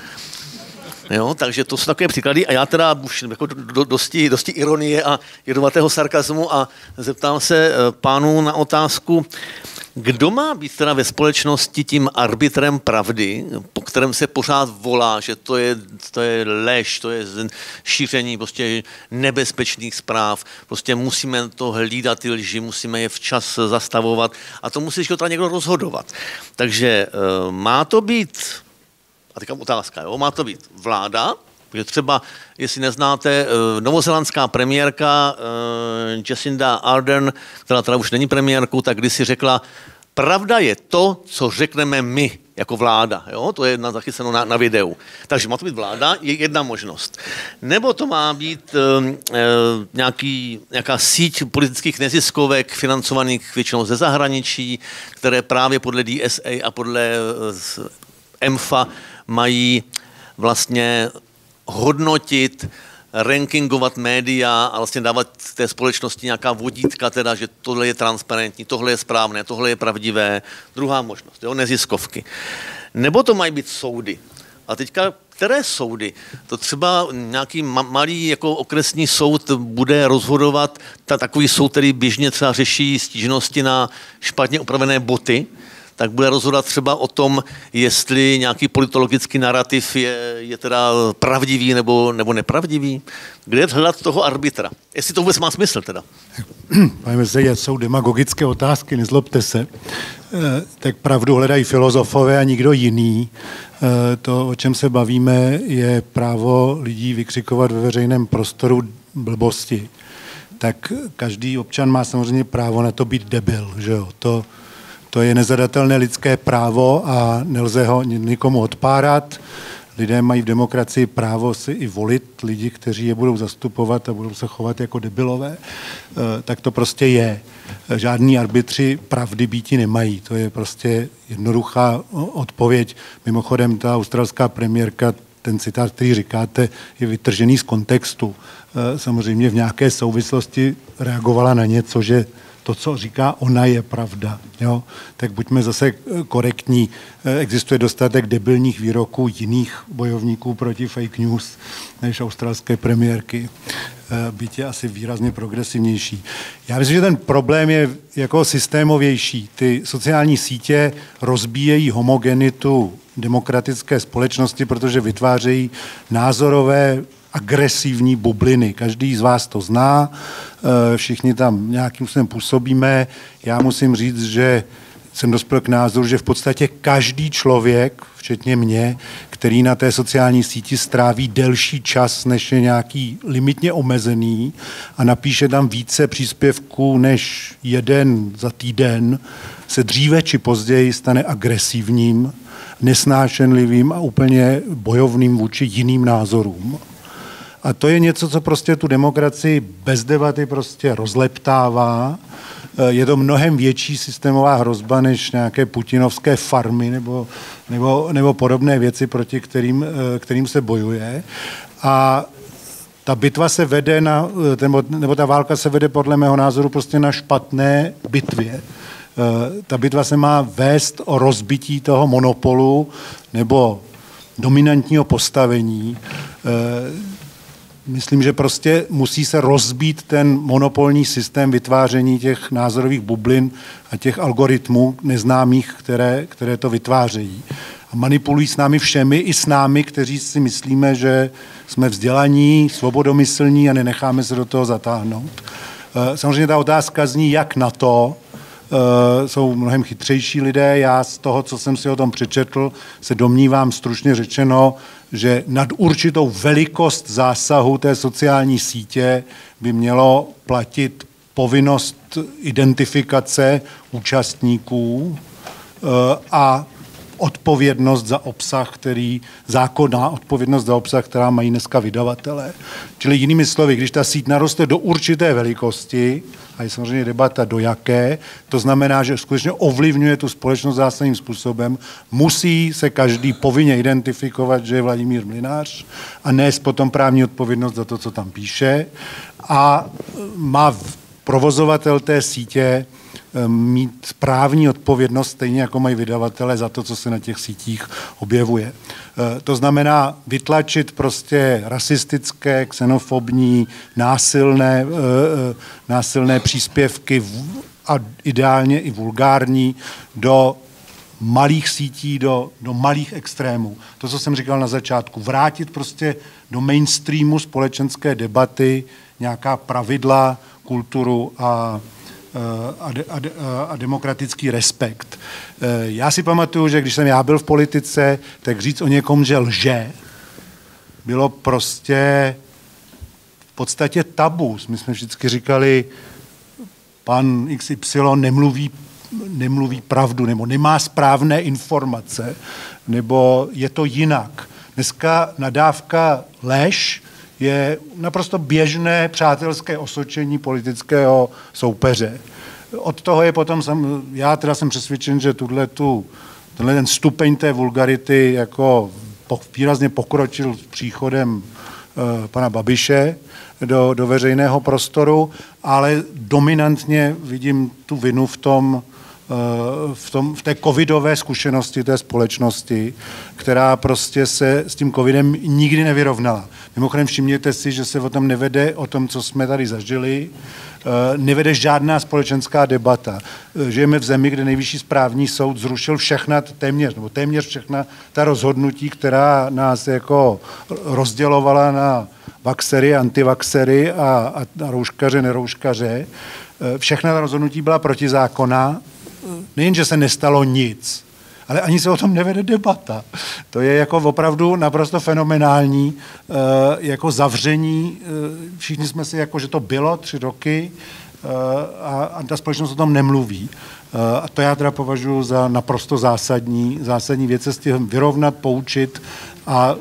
Jo, takže to jsou takové příklady a já teda už jako do, dosti, dosti ironie a jedovatého sarkazmu a zeptám se pánů na otázku, kdo má být teda ve společnosti tím arbitrem pravdy, po kterém se pořád volá, že to je, to je lež, to je šíření prostě nebezpečných zpráv, prostě musíme to hlídat ty lži, musíme je včas zastavovat a to musí teda někdo rozhodovat. Takže má to být, a teďka otázka, jo, má to být vláda, že třeba, jestli neznáte, novozelandská premiérka Jacinda Ardern, která teda už není premiérkou, tak když si řekla, pravda je to, co řekneme my jako vláda. Jo? To je zachyceno na, na videu. Takže má to být vláda, je jedna možnost. Nebo to má být e, nějaký, nějaká síť politických neziskovek financovaných většinou ze zahraničí, které právě podle D S A a podle e, E M F A mají vlastně hodnotit, rankingovat média a vlastně dávat té společnosti nějaká vodítka, teda, že tohle je transparentní, tohle je správné, tohle je pravdivé. Druhá možnost, jo, neziskovky. Nebo to mají být soudy. A teďka, které soudy? To třeba nějaký ma- malý jako okresní soud bude rozhodovat, ta, takový soud, který běžně třeba řeší stížnosti na špatně upravené boty, tak bude rozhodovat třeba o tom, jestli nějaký politologický narrativ je, je teda pravdivý nebo, nebo nepravdivý. Kde je hledat toho arbitra? Jestli to vůbec má smysl teda? Pane se, jsou demagogické otázky, nezlobte se. Tak pravdu hledají filozofové a nikdo jiný. To, o čem se bavíme, je právo lidí vykřikovat ve veřejném prostoru blbosti. Tak každý občan má samozřejmě právo na to být debil, že jo? To To je nezadatelné lidské právo a nelze ho nikomu odpárat. Lidé mají v demokracii právo si i volit lidi, kteří je budou zastupovat a budou se chovat jako debilové. Tak to prostě je. Žádní arbitři pravdy býti nemají. To je prostě jednoduchá odpověď. Mimochodem, ta australská premiérka, ten citát, který říkáte, je vytržený z kontextu. Samozřejmě v nějaké souvislosti reagovala na něco, že to, co říká ona, je pravda. Jo? Tak buďme zase korektní. Existuje dostatek debilních výroků jiných bojovníků proti fake news než australské premiérky. Byť je asi výrazně progresivnější. Já myslím, že ten problém je jako systémovější. Ty sociální sítě rozbíjejí homogenitu demokratické společnosti, protože vytvářejí názorové agresivní bubliny. Každý z vás to zná, všichni tam nějakým způsobem působíme. Já musím říct, že jsem dospěl k názoru, že v podstatě každý člověk, včetně mě, který na té sociální síti stráví delší čas, než je nějaký limitně omezený a napíše tam více příspěvků než jeden za týden, se dříve či později stane agresivním, nesnášenlivým a úplně bojovným vůči jiným názorům. A to je něco, co prostě tu demokracii bez debaty prostě rozleptává. Je to mnohem větší systémová hrozba než nějaké putinovské farmy nebo, nebo, nebo podobné věci, proti kterým, kterým se bojuje. A ta bitva se vede na, nebo, nebo ta válka se vede podle mého názoru prostě na špatné bitvě. Ta bitva se má vést o rozbití toho monopolu nebo dominantního postavení. Myslím, že prostě musí se rozbít ten monopolní systém vytváření těch názorových bublin a těch algoritmů neznámých, které, které to vytvářejí. A manipulují s námi všemi, i s námi, kteří si myslíme, že jsme vzdělaní, svobodomyslní a nenecháme se do toho zatáhnout. Samozřejmě ta otázka zní, jak na to, jsou mnohem chytřejší lidé. Já z toho, co jsem si o tom přečetl, se domnívám stručně řečeno, že nad určitou velikost zásahu té sociální sítě by mělo platit povinnost identifikace účastníků a odpovědnost za obsah, který, zákonná odpovědnost za obsah, která mají dneska vydavatelé. Čili jinými slovy, když ta síť naroste do určité velikosti, a je samozřejmě debata do jaké, to znamená, že skutečně ovlivňuje tu společnost zásadním způsobem, musí se každý povinně identifikovat, že je Vladimír Mlynář a nést potom právní odpovědnost za to, co tam píše, a má provozovatel té sítě mít právní odpovědnost, stejně jako mají vydavatele, za to, co se na těch sítích objevuje. To znamená vytlačit prostě rasistické, xenofobní, násilné, násilné příspěvky a ideálně i vulgární do malých sítí, do, do malých extrémů. To, co jsem říkal na začátku, vrátit prostě do mainstreamu společenské debaty nějaká pravidla, kulturu a A, de, a, de, a demokratický respekt. Já si pamatuju, že když jsem já byl v politice, tak říct o někom, že lže, bylo prostě v podstatě tabu. My jsme vždycky říkali, pan iks ypsilon nemluví, nemluví pravdu, nebo nemá správné informace, nebo je to jinak. Dneska nadávka lež je naprosto běžné přátelské osočení politického soupeře. Od toho je potom, já teda jsem přesvědčen, že tuhle tu, tenhle ten stupeň té vulgarity jako výrazně pokročil s příchodem uh, pana Babiše do, do veřejného prostoru, ale dominantně vidím tu vinu v tom, V, tom, v té covidové zkušenosti té společnosti, která prostě se s tím covidem nikdy nevyrovnala. Mimochodem všimněte si, že se o tom nevede, o tom, co jsme tady zažili, nevede žádná společenská debata. Žijeme v zemi, kde nejvyšší správní soud zrušil všechna, téměř, nebo téměř všechna ta rozhodnutí, která nás jako rozdělovala na vaxery, antivaxery a, a, a rouškaře, nerouškaře. Všechna ta rozhodnutí byla protizákonná. Nejenže se nestalo nic, ale ani se o tom nevede debata. To je jako opravdu naprosto fenomenální jako zavření. Všichni jsme si jako, že to bylo tři roky a, a ta společnost o tom nemluví. A to já teda považuji za naprosto zásadní, zásadní věc, se s tím vyrovnat, poučit, a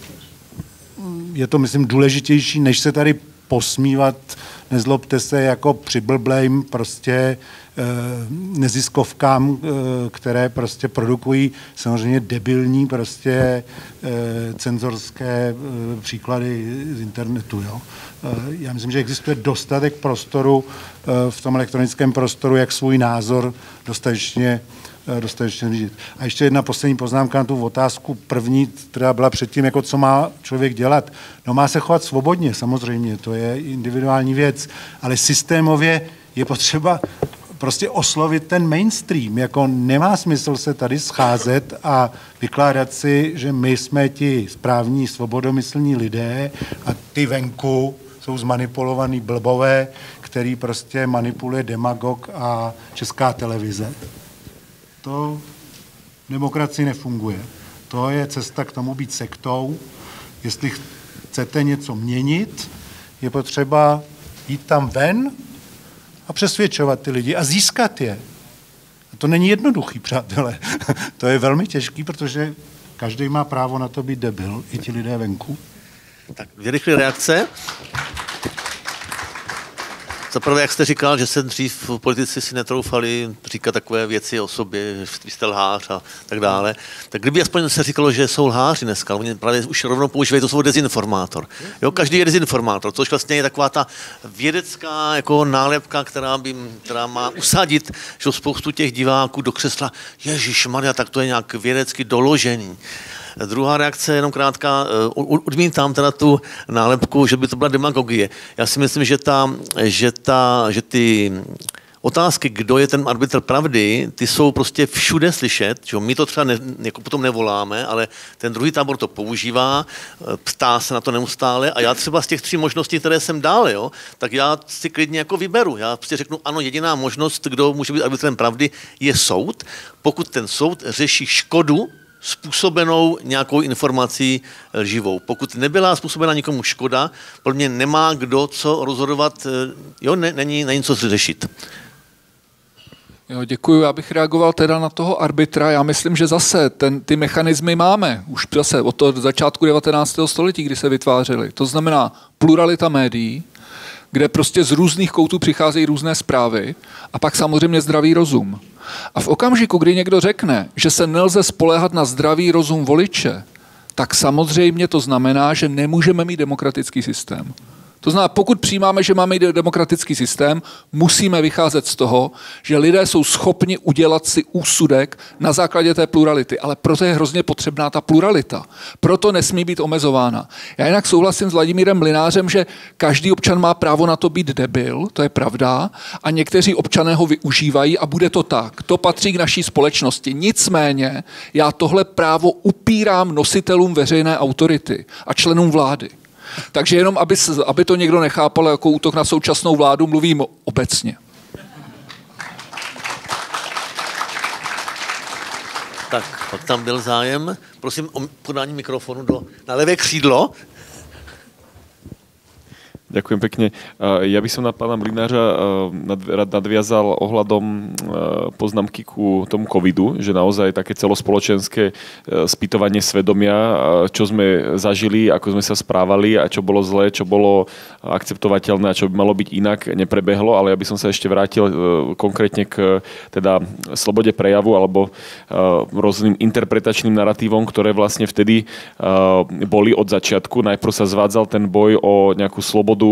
je to, myslím, důležitější, než se tady posmívat, nezlobte se, jako přiblblejm prostě neziskovkám, které prostě produkují samozřejmě debilní prostě cenzorské příklady z internetu. Jo. Já myslím, že existuje dostatek prostoru v tom elektronickém prostoru, jak svůj názor dostatečně dostatečně říct. A ještě jedna poslední poznámka na tu otázku první, která byla předtím, jako co má člověk dělat. No, má se chovat svobodně, samozřejmě, to je individuální věc, ale systémově je potřeba prostě oslovit ten mainstream. Jako nemá smysl se tady scházet a vykládat si, že my jsme ti správní svobodomyslní lidé a ty venku jsou zmanipulovaný blbové, který prostě manipuluje demagog a Česká televize. To v demokracii nefunguje. To je cesta k tomu být sektou. Jestli chcete něco měnit, je potřeba jít tam ven a přesvědčovat ty lidi a získat je. A to není jednoduchý, přátelé. To je velmi těžký, protože každý má právo na to být debil, i ti lidé venku. Tak dvě rychlé reakce. Za prvé, jak jste říkal, že se dřív v politici si netroufali říkat takové věci o sobě, že jste lhář a tak dále, tak kdyby aspoň se říkalo, že jsou lháři dneska, oni právě už rovnou používají to slovo dezinformátor. Jo, každý je dezinformátor, což vlastně je taková ta vědecká jako nálepka, která, by, která má usadit že spoustu těch diváků do křesla. Ježišmarja, tak to je nějak vědecky doložený. Druhá reakce, jenom krátká, odmítám teda tu nálepku, že by to byla demagogie. Já si myslím, že, ta, že, ta, že ty otázky, kdo je ten arbitr pravdy, ty jsou prostě všude slyšet, že my to třeba ne, jako potom nevoláme, ale ten druhý tábor to používá, ptá se na to neustále a já třeba z těch tří možností, které jsem dal, jo, tak já si klidně jako vyberu. Já prostě řeknu, ano, jediná možnost, kdo může být arbitrem pravdy, je soud, pokud ten soud řeší škodu způsobenou nějakou informací lživou. Pokud nebyla způsobena nikomu škoda, pro mě nemá kdo co rozhodovat, jo, ne, není, není co řešit. Jo, děkuju. Já bych reagoval teda na toho arbitra. Já myslím, že zase ten, ty mechanismy máme. Už zase od toho začátku devatenáctého století, kdy se vytvářely. To znamená pluralita médií, kde prostě z různých koutů přicházejí různé zprávy a pak samozřejmě zdravý rozum. A v okamžiku, kdy někdo řekne, že se nelze spoléhat na zdravý rozum voliče, tak samozřejmě to znamená, že nemůžeme mít demokratický systém. To znamená, pokud přijímáme, že máme demokratický systém, musíme vycházet z toho, že lidé jsou schopni udělat si úsudek na základě té plurality. Ale proto je hrozně potřebná ta pluralita. Proto nesmí být omezována. Já jinak souhlasím s Vladimírem Mlynářem, že každý občan má právo na to být debil, to je pravda, a někteří občané ho využívají a bude to tak. To patří k naší společnosti. Nicméně já tohle právo upírám nositelům veřejné autority a členům vlády. Takže jenom, aby, aby to někdo nechápal jako útok na současnou vládu, mluvím obecně. Tak, pak tam byl zájem. Prosím o podání mikrofonu do, na levé křídlo. Ďakujem pekne. Ja by som na pána Mlynářa rád nadviazal ohľadom poznámky ku tomu covidu, že naozaj také celospoločenské spýtovanie svedomia, čo sme zažili, ako sme sa správali a čo bolo zlé, čo bolo akceptovateľné a čo by malo byť inak, neprebehlo, ale ja by som sa ešte vrátil konkrétne k teda slobode prejavu alebo rôznym interpretačným naratívom, ktoré vlastne vtedy boli od začiatku. Najprv sa zvádzal ten boj o nejakú slobodu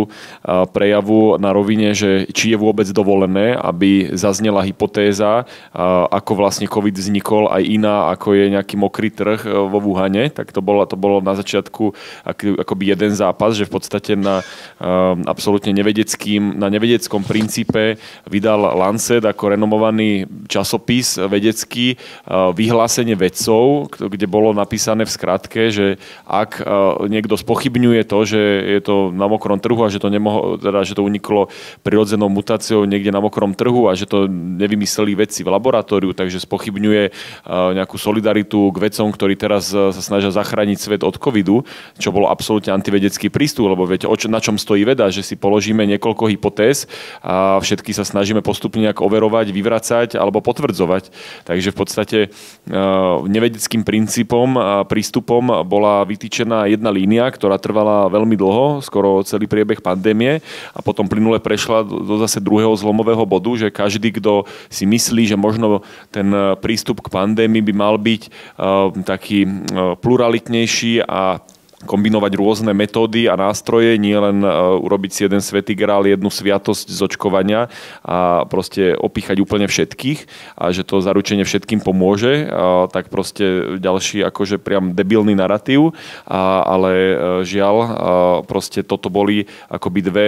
prejavu na rovine, že či je vôbec dovolené, aby zaznela hypotéza, ako vlastne COVID vznikol, aj iná, ako je nejaký mokrý trh vo Wuhane, tak to bolo, to bolo na začiatku akoby jeden zápas, že v podstate na absolútne nevedeckým, na nevedeckom princípe vydal Lancet ako renomovaný časopis vedecký vyhlásenie vedcov, kde bolo napísané v skratke, že ak niekto spochybňuje to, že je to na mokrom trhu a že to nemohlo, teda, že to uniklo prirodzenou mutáciou niekde na mokrom trhu a že to nevymysleli vedci v laboratóriu, takže spochybňuje uh, nejakú solidaritu k vedcom, ktorí teraz uh, sa snažia zachrániť svet od covidu, čo bolo absolútne antivedecký prístup, lebo viete, o čo, na čom stojí veda, že si položíme niekoľko hypotéz a všetky sa snažíme postupne nejak overovať, vyvracať alebo potvrdzovať. Takže v podstate uh, nevedeckým princípom a prístupom bola vytýčená jedna línia, ktorá trvala veľmi dlho, skoro celý priebeh pandémie a potom plynule prešla do zase druhého zlomového bodu, že každý, kto si myslí, že možno ten prístup k pandémii by mal byť uh, taký uh, pluralitnejší a kombinovať rôzne metódy a nástroje, nie len uh, urobiť si jeden svätý grál, jednu sviatosť z očkovania a proste opíchať úplne všetkých a že to zaručenie všetkým pomôže, uh, tak proste ďalší akože priam debilný narratív, a, ale uh, žiaľ, uh, proste toto boli akoby dve,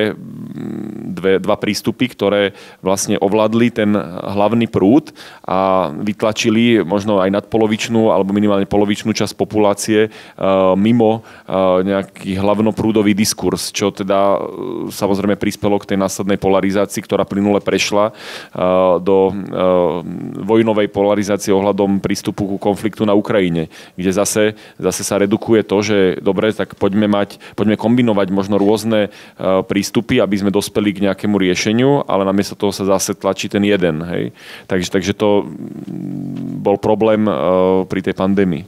dve, dva prístupy, ktoré vlastne ovládli ten hlavný prúd a vytlačili možno aj nadpolovičnú alebo minimálne polovičnú časť populácie uh, mimo nejaký hlavnoprúdový diskurs, čo teda samozrejme prispelo k tej následnej polarizácii, ktorá plynule prešla do vojnovej polarizácie ohľadom prístupu ku konfliktu na Ukrajine, kde zase, zase sa redukuje to, že dobre, tak poďme mať, poďme kombinovať možno rôzne prístupy, aby sme dospeli k nejakému riešeniu, ale namiesto toho sa zase tlačí ten jeden. Hej. Takže, takže to bol problém pri tej pandémii.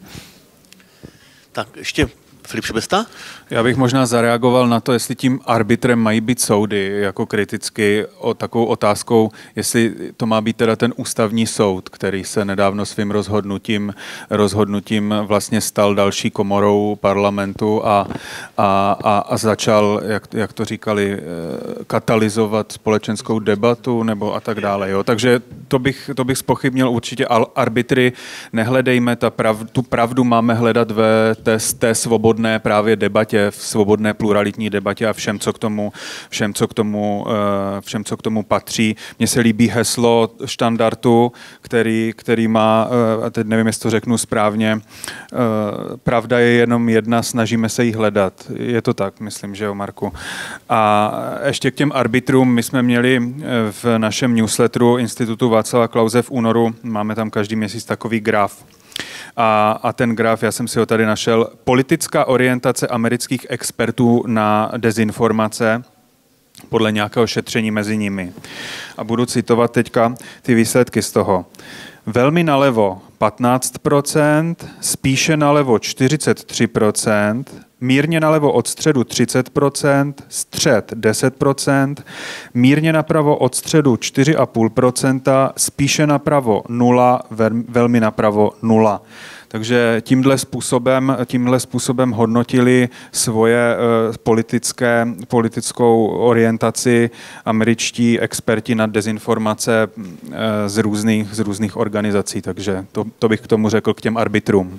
Tak ještě Filip Šebesta? Já bych možná zareagoval na to, jestli tím arbitrem mají být soudy, jako kriticky o takovou otázkou, jestli to má být teda ten ústavní soud, který se nedávno svým rozhodnutím, rozhodnutím vlastně stal další komorou parlamentu a, a, a, a začal, jak, jak to říkali, katalyzovat společenskou debatu nebo a tak dále. Jo? Takže to bych, to bych zpochybnil určitě arbitry. Nehledejme ta prav, tu pravdu máme hledat ve té, té svobodné právě debatě, v svobodné pluralitní debatě a všem, co k tomu, všem, co k tomu, všem, co k tomu patří. Mně se líbí heslo Štandartu, který, který má, a teď nevím, jestli to řeknu správně, pravda je jenom jedna, snažíme se jí hledat. Je to tak, myslím, že jo, Marku. A ještě k těm arbitrům, my jsme měli v našem newsletteru Institutu Václava Klause v únoru, máme tam každý měsíc takový graf. A, a ten graf, já jsem si ho tady našel, politická orientace amerických expertů na dezinformace podle nějakého šetření mezi nimi. A budu citovat teďka ty výsledky z toho. Velmi nalevo patnáct procent, spíše nalevo čtyřicet tři procent, mírně nalevo od středu třicet procent, střed deset procent, mírně napravo od středu čtyři celá pět procenta, spíše napravo nula, velmi napravo nula. Takže tímhle způsobem, tímhle způsobem hodnotili svoje uh, politické, politickou orientaci američtí experti na dezinformace uh, z, různých, z různých organizací. Takže to, to bych k tomu řekl k těm arbitrům.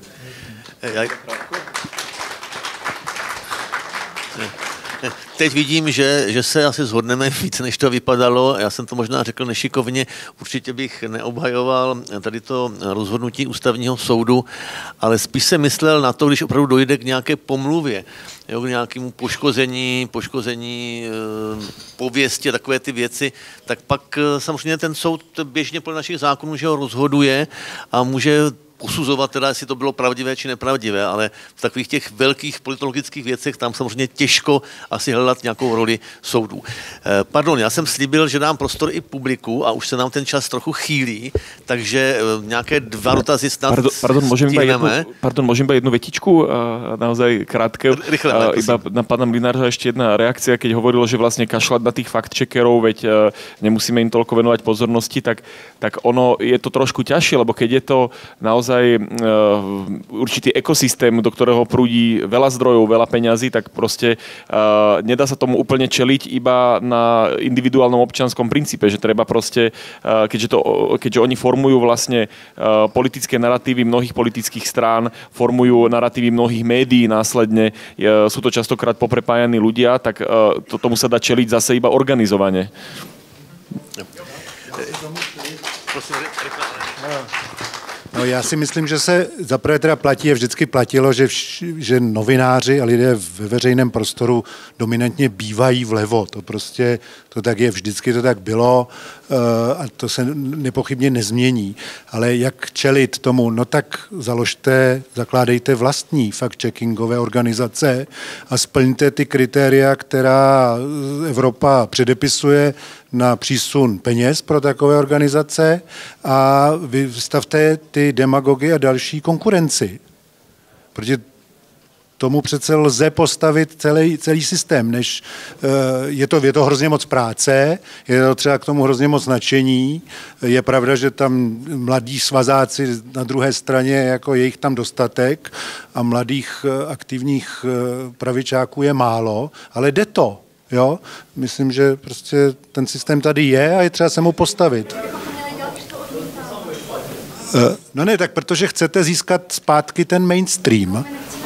Teď vidím, že, že se asi shodneme víc, než to vypadalo. Já jsem to možná řekl nešikovně. Určitě bych neobhajoval tady to rozhodnutí ústavního soudu, ale spíš jsem myslel na to, když opravdu dojde k nějaké pomluvě, jo, k nějakému poškození, poškození e, pověsti a takové ty věci, tak pak samozřejmě ten soud běžně podle našich zákonů, že ho rozhoduje a může usuzovat teda, jestli to bylo pravdivé či nepravdivé, ale v takových těch velkých politologických věcech tam samozřejmě těžko asi hledat nějakou roli soudů. Eh, pardon, já jsem slíbil, že dám prostor i publiku a už se nám ten čas trochu chýlí, takže eh, nějaké dva dotazy snad Pardon, pardon, môžem iba jednu, pardon, môžem iba jednu vetičku, a naozaj krátke. Rychle, a, iba na pána Mlynára ešte jedna reakcia, keď hovoril, že vlastne kašľať na tých fact-checkerov, veď uh, nemusíme im toľko venovať pozornosti, tak, tak ono je to trošku ťažšie, lebo keď je to naozaj naozaj určitý ekosystém, do ktorého prúdi veľa zdrojov, veľa peňazí, tak proste uh, nedá sa tomu úplne čeliť iba na individuálnom občianskom princípe, že treba proste, uh, keďže, to, keďže oni formujú vlastne uh, politické naratívy mnohých politických strán, formujú naratívy mnohých médií následne, uh, sú to častokrát poprepájaní ľudia, tak uh, to, tomu sa dá čeliť zase iba organizovane. No, já si myslím, že se zaprvé teda platí a vždycky platilo, že, vš, že novináři a lidé ve veřejném prostoru dominantně bývají vlevo. To prostě, to tak je, vždycky to tak bylo uh, a to se nepochybně nezmění. Ale jak čelit tomu? No tak založte, zakládejte vlastní fact-checkingové organizace a splňte ty kritéria, která Evropa předepisuje na přísun peněz pro takové organizace a vystavte ty demagogy a další konkurenci. Protože tomu přece lze postavit celý, celý systém, než je to, je to hrozně moc práce, je to třeba k tomu hrozně moc nadšení. Je pravda, že tam mladí svazáci na druhé straně, jako je jich tam dostatek a mladých aktivních pravičáků je málo, ale jde to. Jo? Myslím, že prostě ten systém tady je a je třeba se mu postavit. No ne, tak protože chcete získat zpátky ten mainstream.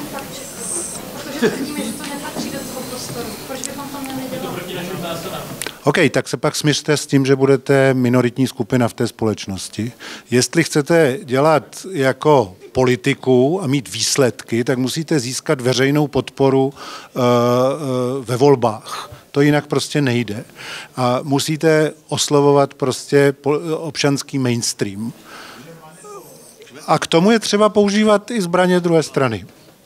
OK, tak se pak smiřte s tím, že budete minoritní skupina v té společnosti. Jestli chcete dělat jako politiku a mít výsledky, tak musíte získat veřejnou podporu uh, uh, ve volbách. To jinak prostě nejde. A musíte oslovovat prostě občanský mainstream. A k tomu je třeba používat i zbraně druhé strany.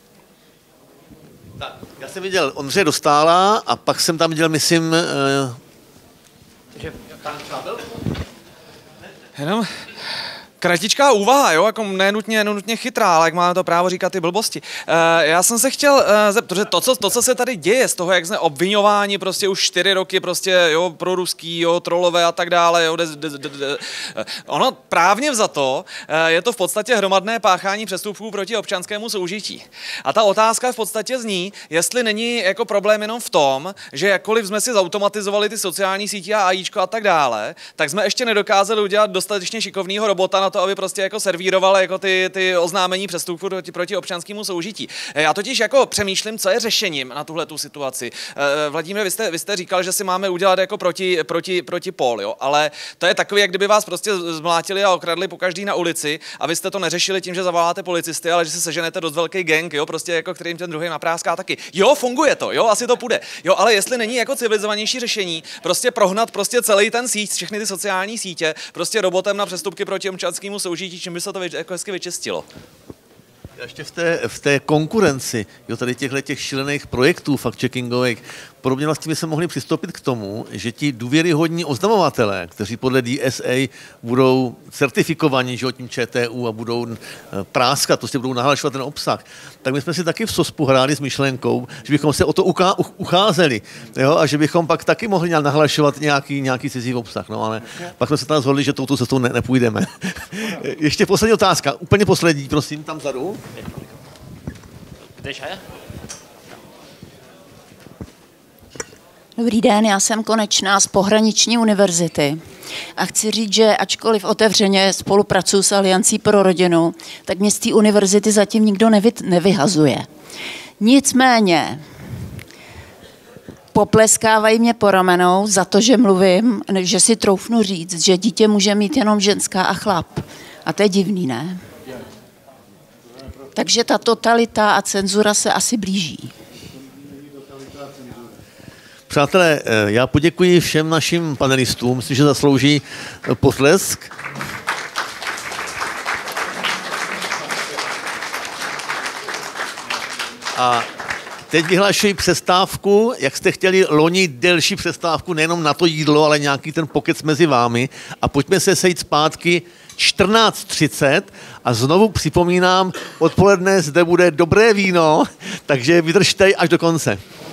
Tak, já jsem viděl Ondřeje Dostála a pak jsem tam viděl, myslím, uh, že tam Jenom Kratičká úvaha, jo, jako nenutně, nenutně chytrá, ale jak máme to právo říkat ty blbosti. Uh, já jsem se chtěl, uh, zeptat, protože to co, to, co se tady děje z toho, jak jsme obviňováni prostě už čtyři roky prostě, jo, proruský, jo, trolové a tak dále, jo, de, de, de, de. Ono právně vzato uh, je to v podstatě hromadné páchání přestupků proti občanskému soužití. A ta otázka v podstatě zní, jestli není jako problém jenom v tom, že jakkoliv jsme si zautomatizovali ty sociální sítě a AIčko a tak dále, tak jsme ještě nedokázali udělat dostatečně šikovného robota na to, aby prostě jako servíroval jako ty, ty oznámení přestupků proti, proti občanskému soužití. Já totiž jako přemýšlím, co je řešením na tuhle tu situaci. Vladimír, vy jste, vy jste říkal, že si máme udělat jako proti, proti, proti pól, jo? Ale to je takový, jak kdyby vás prostě zmlátili a okradli po každý na ulici a vy jste to neřešili tím, že zavoláte policisty, ale že se seženete dost velký gang, jo, prostě jako kterým ten druhý napráská taky. Jo, funguje to, jo, asi to půjde. Jo, ale jestli není jako civilizovanější řešení, prostě prohnat prostě celý ten síť, všechny ty sociální sítě, prostě robotem na přestupky proti občanskému soužití, čím by se to vy, jako hezky vyčistilo. Ještě v té, v té konkurenci, jo, tady těchto těch šílených projektů fact-checkingových, podobně vlastně by se mohli přistoupit k tomu, že ti důvěryhodní oznamovatelé, kteří podle D S A budou certifikovaní, že tím ČTU a budou práskat, prostě budou nahlašovat ten obsah, tak my jsme si taky v SOSPu hráli s myšlenkou, že bychom se o to ucházeli, jo, a že bychom pak taky mohli nahlašovat nějaký, nějaký cizí obsah, no, ale pak jsme se tam shodli, že touto cestou ne, nepůjdeme. Ještě poslední otázka, úplně poslední, prosím, tam vzadu. Dobrý den, já jsem Konečná z Pohraniční univerzity a chci říct, že ačkoliv otevřeně spolupracuji s Aliancí pro rodinu, tak mě z té univerzity zatím nikdo nevy, nevyhazuje. Nicméně popleskávají mě po ramenou za to, že mluvím, že si troufnu říct, že dítě může mít jenom ženská a chlap. A to je divný, ne? Takže ta totalita a cenzura se asi blíží. Přátelé, já poděkuji všem našim panelistům, myslím, že zaslouží potlesk. A teď vyhlašuji přestávku, jak jste chtěli loni delší přestávku, nejenom na to jídlo, ale nějaký ten pokec mezi vámi. A pojďme se sejít zpátky čtrnáct třicet a znovu připomínám, odpoledne zde bude dobré víno, takže vydržte až do konce.